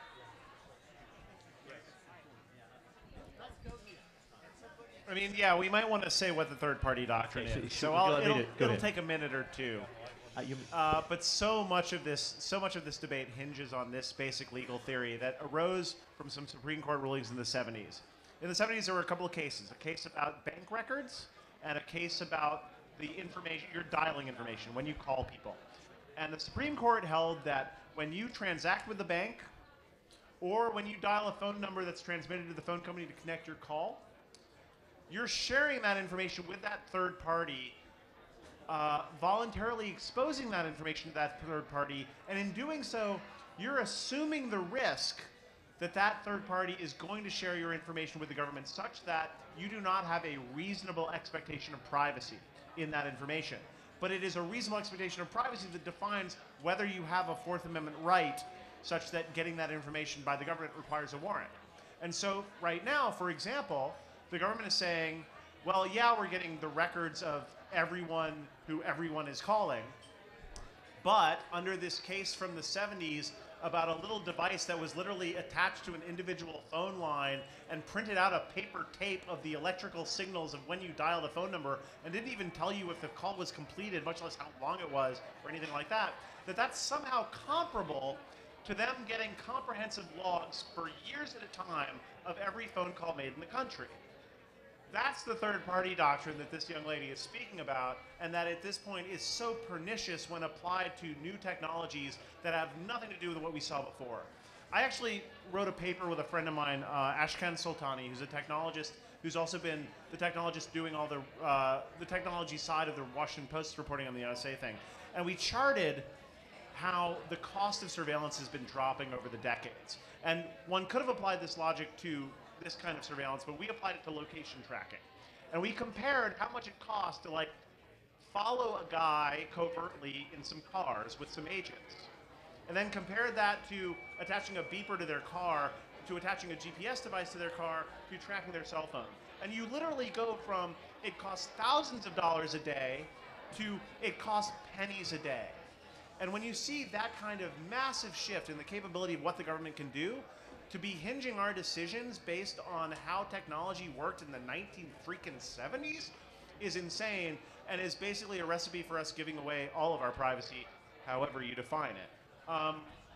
I mean, yeah, we might want to say what the third-party doctrine Okay, is. so- So go I'll, ahead, it'll, it. Go it'll ahead. take a minute or two. Uh, you, Uh, but so much of this, so much of this debate hinges on this basic legal theory that arose from some Supreme Court rulings in the seventies. In the seventies, there were a couple of cases: a case about bank records and a case about the information, your dialing information when you call people. And the Supreme Court held that when you transact with the bank, or when you dial a phone number that's transmitted to the phone company to connect your call, you're sharing that information with that third party, uh, voluntarily exposing that information to that third party, and in doing so, you're assuming the risk that that third party is going to share your information with the government such that you do not have a reasonable expectation of privacy in that information. But it is a reasonable expectation of privacy that defines whether you have a Fourth Amendment right such that getting that information by the government requires a warrant. And so right now, for example, the government is saying, well, yeah, we're getting the records of everyone who everyone is calling, but under this case from the seventies about a little device that was literally attached to an individual phone line and printed out a paper tape of the electrical signals of when you dialed a phone number and didn't even tell you if the call was completed, much less how long it was or anything like that, that that's somehow comparable to them getting comprehensive logs for years at a time of every phone call made in the country. That's the third-party doctrine that this young lady is speaking about, and that at this point is so pernicious when applied to new technologies that have nothing to do with what we saw before. I actually wrote a paper with a friend of mine, uh, Ashkan Soltani, who's a technologist, who's also been the technologist doing all the, uh, the technology side of the Washington Post reporting on the N S A thing. And we charted how the cost of surveillance has been dropping over the decades. And one could have applied this logic to this kind of surveillance, but we applied it to location tracking. And we compared how much it cost to like follow a guy covertly in some cars with some agents. And then compared that to attaching a beeper to their car, to attaching a G P S device to their car, to tracking their cell phone. And you literally go from it costs thousands of dollars a day to it costs pennies a day. And when you see that kind of massive shift in the capability of what the government can do, to be hinging our decisions based on how technology worked in the nineteen freaking seventies is insane, and is basically a recipe for us giving away all of our privacy, however you define it. Um,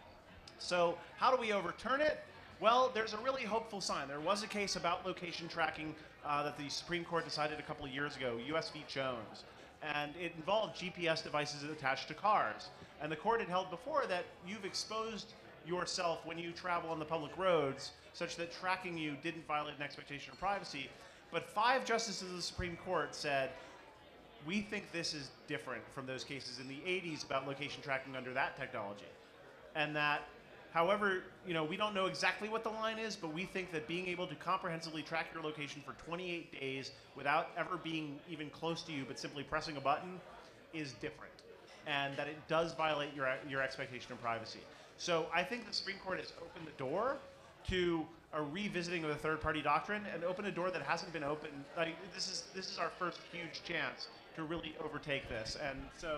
so how do we overturn it? Well, there's a really hopeful sign. There was a case about location tracking uh, that the Supreme Court decided a couple of years ago, U S v. Jones, and it involved G P S devices attached to cars. And the court had held before that you've exposed yourself when you travel on the public roads such that tracking you didn't violate an expectation of privacy. But five justices of the Supreme Court said, we think this is different from those cases in the eighties about location tracking under that technology. And that, however, you know, we don't know exactly what the line is, but we think that being able to comprehensively track your location for twenty-eight days without ever being even close to you, but simply pressing a button, is different. And that it does violate your, your expectation of privacy. So I think the Supreme Court has opened the door to a revisiting of the third-party doctrine, and opened a door that hasn't been opened. Like, this is this is our first huge chance to really overtake this, and so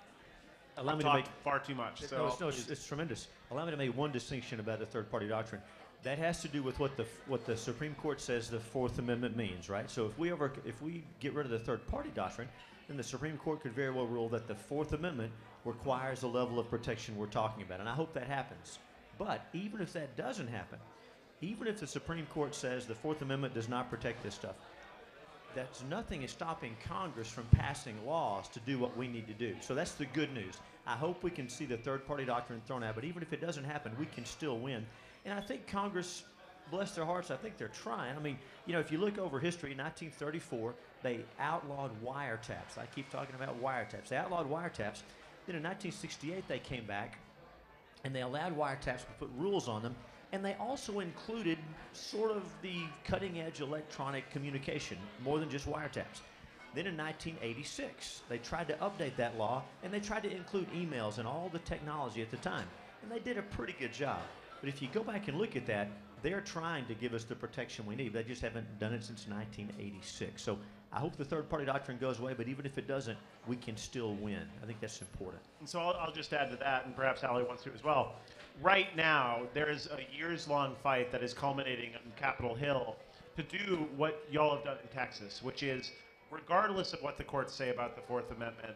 Allow I've me to talked make far too much. So no, it's, no, it's, it's tremendous. Allow me to make one distinction about the third-party doctrine. That has to do with what the what the Supreme Court says the Fourth Amendment means, right? So if we ever if we get rid of the third-party doctrine, then the Supreme Court could very well rule that the Fourth Amendment requires the level of protection we're talking about, and I hope that happens. But even if that doesn't happen, even if the Supreme Court says the Fourth Amendment does not protect this stuff, that's nothing is stopping Congress from passing laws to do what we need to do. So that's the good news. I hope we can see the third-party doctrine thrown out, but even if it doesn't happen, we can still win. And I think Congress, bless their hearts, I think they're trying. I mean, you know, if you look over history, nineteen thirty-four, they outlawed wiretaps. I keep talking about wiretaps. They outlawed wiretaps. Then in nineteen sixty-eight, they came back, and they allowed wiretaps to put rules on them, and they also included sort of the cutting-edge electronic communication, more than just wiretaps. Then in nineteen eighty-six, they tried to update that law, and they tried to include emails and all the technology at the time, and they did a pretty good job. But if you go back and look at that, they're trying to give us the protection we need. They just haven't done it since nineteen eighty-six. So I hope the third-party doctrine goes away, but even if it doesn't, we can still win. I think that's important. And so I'll, I'll just add to that, and perhaps Allie wants to as well. Right now, there is a years-long fight that is culminating on Capitol Hill to do what y'all have done in Texas, which is, regardless of what the courts say about the Fourth Amendment,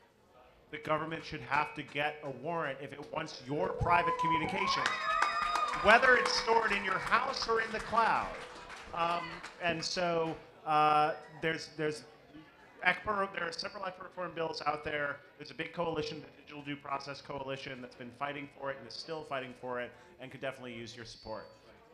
the government should have to get a warrant if it wants your private communication, whether it's stored in your house or in the cloud. Um, and so uh, there's there's E C P A, there are several E C P A reform bills out there. There's a big coalition, the Digital Due Process Coalition, that's been fighting for it and is still fighting for it, and could definitely use your support.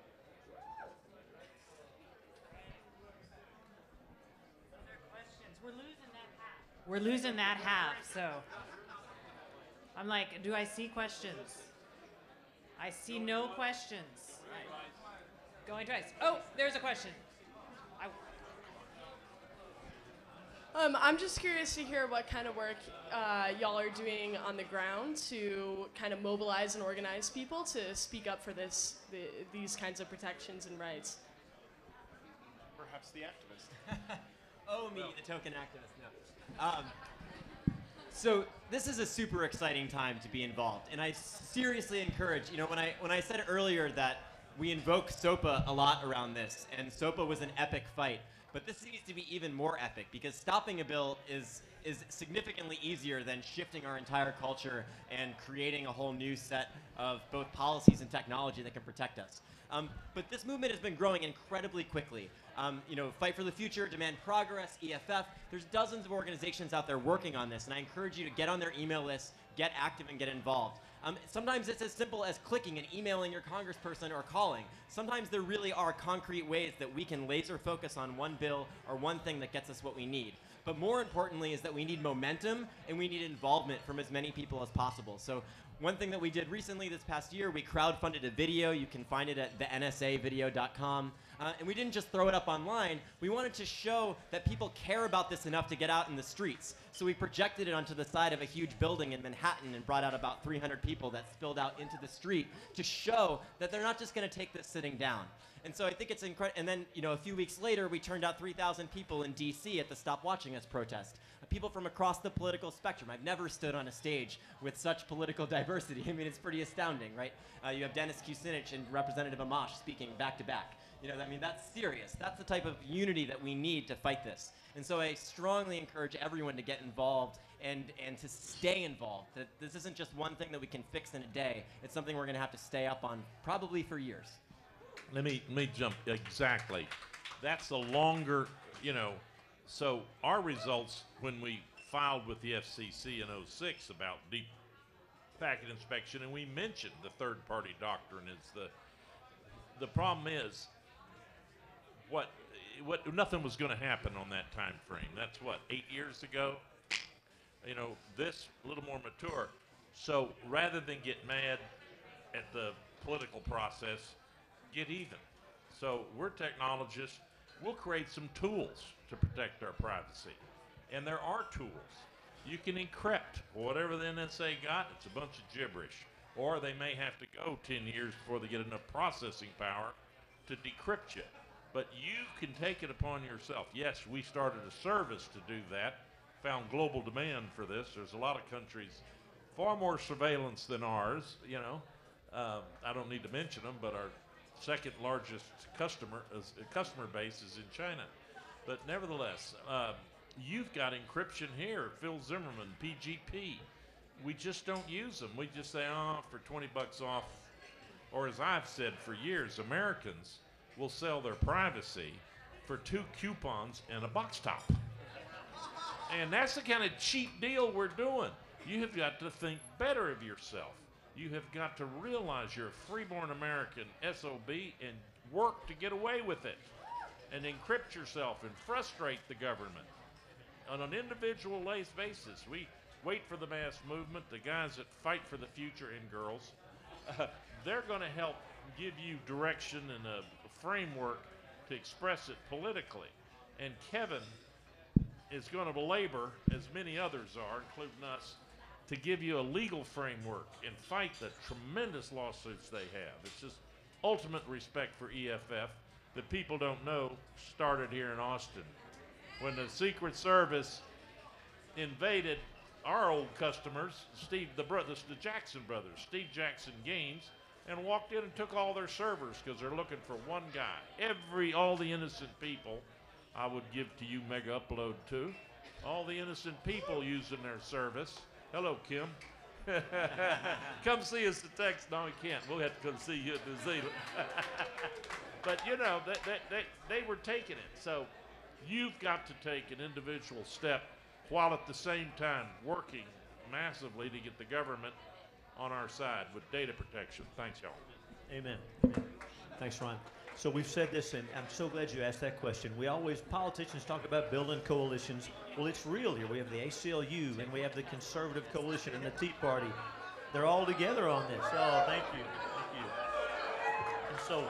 We're losing that half. We're losing that half, so I'm like, do I see questions? I see no questions. Going twice. Oh, there's a question. I, Um, I'm just curious to hear what kind of work uh, y'all are doing on the ground to kind of mobilize and organize people to speak up for this, the, these kinds of protections and rights. Perhaps the activist. Oh, me, the token activist. No. Um, So this is a super exciting time to be involved, and I seriously encourage, you know, when I when I said earlier that we invoke SOPA a lot around this, and SOPA was an epic fight, but this needs to be even more epic, because stopping a bill is is significantly easier than shifting our entire culture and creating a whole new set of both policies and technology that can protect us. Um, but this movement has been growing incredibly quickly. Um, you know, Fight for the Future, Demand Progress, E F F, there's dozens of organizations out there working on this, and I encourage you to get on their email list, get active, and get involved. Um, sometimes it's as simple as clicking and emailing your congressperson or calling. Sometimes there really are concrete ways that we can laser focus on one bill or one thing that gets us what we need. But more importantly is that we need momentum and we need involvement from as many people as possible. So one thing that we did recently this past year, we crowdfunded a video. You can find it at the N S A video dot com. Uh, and we didn't just throw it up online. We wanted to show that people care about this enough to get out in the streets. So we projected it onto the side of a huge building in Manhattan and brought out about three hundred people that spilled out into the street to show that they're not just going to take this sitting down. And so I think it's incredible. And then, you know, a few weeks later, we turned out three thousand people in D C at the Stop Watching Us protest. People from across the political spectrum. I've never stood on a stage with such political diversity. I mean, it's pretty astounding, right? Uh, you have Dennis Kucinich and Representative Amash speaking back to back. You know, I mean, that's serious. That's the type of unity that we need to fight this. And so I strongly encourage everyone to get involved and, and to stay involved. That this isn't just one thing that we can fix in a day. It's something we're going to have to stay up on probably for years. Let me, let me jump, exactly. That's a longer, you know, so our results when we filed with the F C C in oh six about deep packet inspection, and we mentioned the third-party doctrine is the, the problem is, what, what, nothing was going to happen on that time frame. That's what, eight years ago? You know, this a little more mature. So rather than get mad at the political process, get even. So we're technologists. We'll create some tools to protect our privacy. And there are tools. You can encrypt. Whatever the N S A got, it's a bunch of gibberish. Or they may have to go ten years before they get enough processing power to decrypt you. But you can take it upon yourself. Yes, we started a service to do that, found global demand for this. There's a lot of countries, far more surveillance than ours, you know. Uh, I don't need to mention them, but our second largest customer is, uh, customer base is in China. But nevertheless, uh, you've got encryption here, Phil Zimmerman, P G P. We just don't use them. We just say, oh, for twenty bucks off, or as I've said for years, Americans will sell their privacy for two coupons and a box top. And that's the kind of cheap deal we're doing. You have got to think better of yourself. You have got to realize you're a freeborn American S O B and work to get away with it. And encrypt yourself and frustrate the government. On an individual basis, we wait for the mass movement, the guys that fight for the future and girls, uh, they're going to help give you direction and a framework to express it politically. And Kevin is going to belabor, as many others are, including us, to give you a legal framework and fight the tremendous lawsuits they have. It's just ultimate respect for E F F that people don't know started here in Austin. When the Secret Service invaded our old customers, Steve, the brothers, the Jackson brothers, Steve Jackson Gaines, and walked in and took all their servers because they're looking for one guy. Every, all the innocent people, I would give to you Mega Upload too. All the innocent people using their service. Hello, Kim. Come see us at Texas. No, we can't. We'll have to come see you at New Zealand. But you know, they, they, they, they were taking it. So you've got to take an individual step while at the same time working massively to get the government on our side with data protection. Thanks, y'all. Amen. Amen. Thanks, Ron. So we've said this, and I'm so glad you asked that question. We always, politicians talk about building coalitions. Well, it's real here. We have the A C L U, and we have the Conservative Coalition and the Tea Party. They're all together on this. Oh, thank you. Thank you. And so...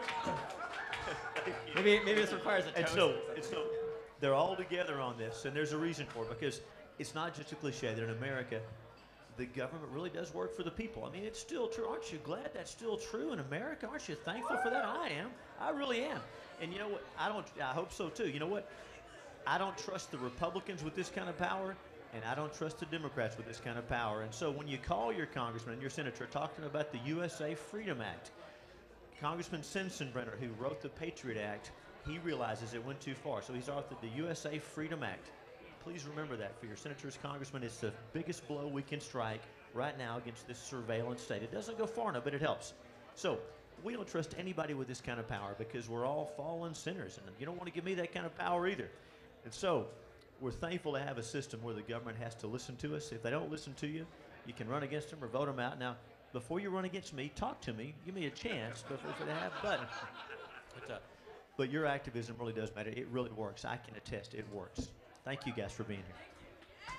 maybe, maybe this requires a toast. And so, and so they're all together on this, and there's a reason for it, because it's not just a cliche that in America, the government really does work for the people. I mean, it's still true. Aren't you glad that's still true in America? Aren't you thankful for that? I am. I really am. And you know what? I don't. I hope so too. You know what? I don't trust the Republicans with this kind of power, And I don't trust the Democrats with this kind of power. And so when you call your congressman and your senator, talk to them about the U S A Freedom Act. Congressman Sensenbrenner, who wrote the Patriot Act, he realizes it went too far. So he's authored the U S A Freedom Act. Please remember that for your senators, congressmen. It's the biggest blow we can strike right now against this surveillance state. It doesn't go far enough, but it helps. So we don't trust anybody with this kind of power because we're all fallen sinners. And you don't want to give me that kind of power either. And so we're thankful to have a system where the government has to listen to us. If they don't listen to you, you can run against them or vote them out. Now, before you run against me, talk to me. Give me a chance before they have button. But, uh, but your activism really does matter. It really works. I can attest it works. Thank you guys for being here.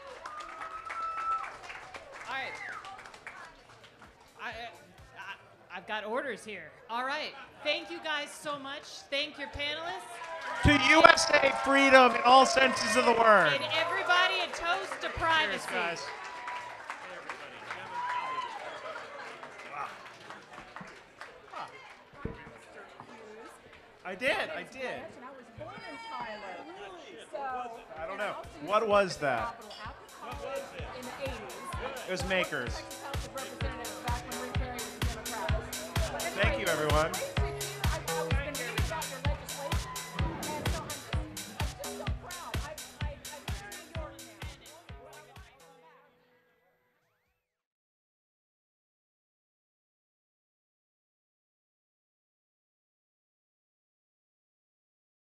All right. I, I, I've got orders here. All right. Thank you guys so much. Thank your panelists. To U S A freedom in all senses of the word. And everybody a toast to privacy. Cheers, guys. I did, I did. I don't know. What was that? It was Makers. Thank you, everyone.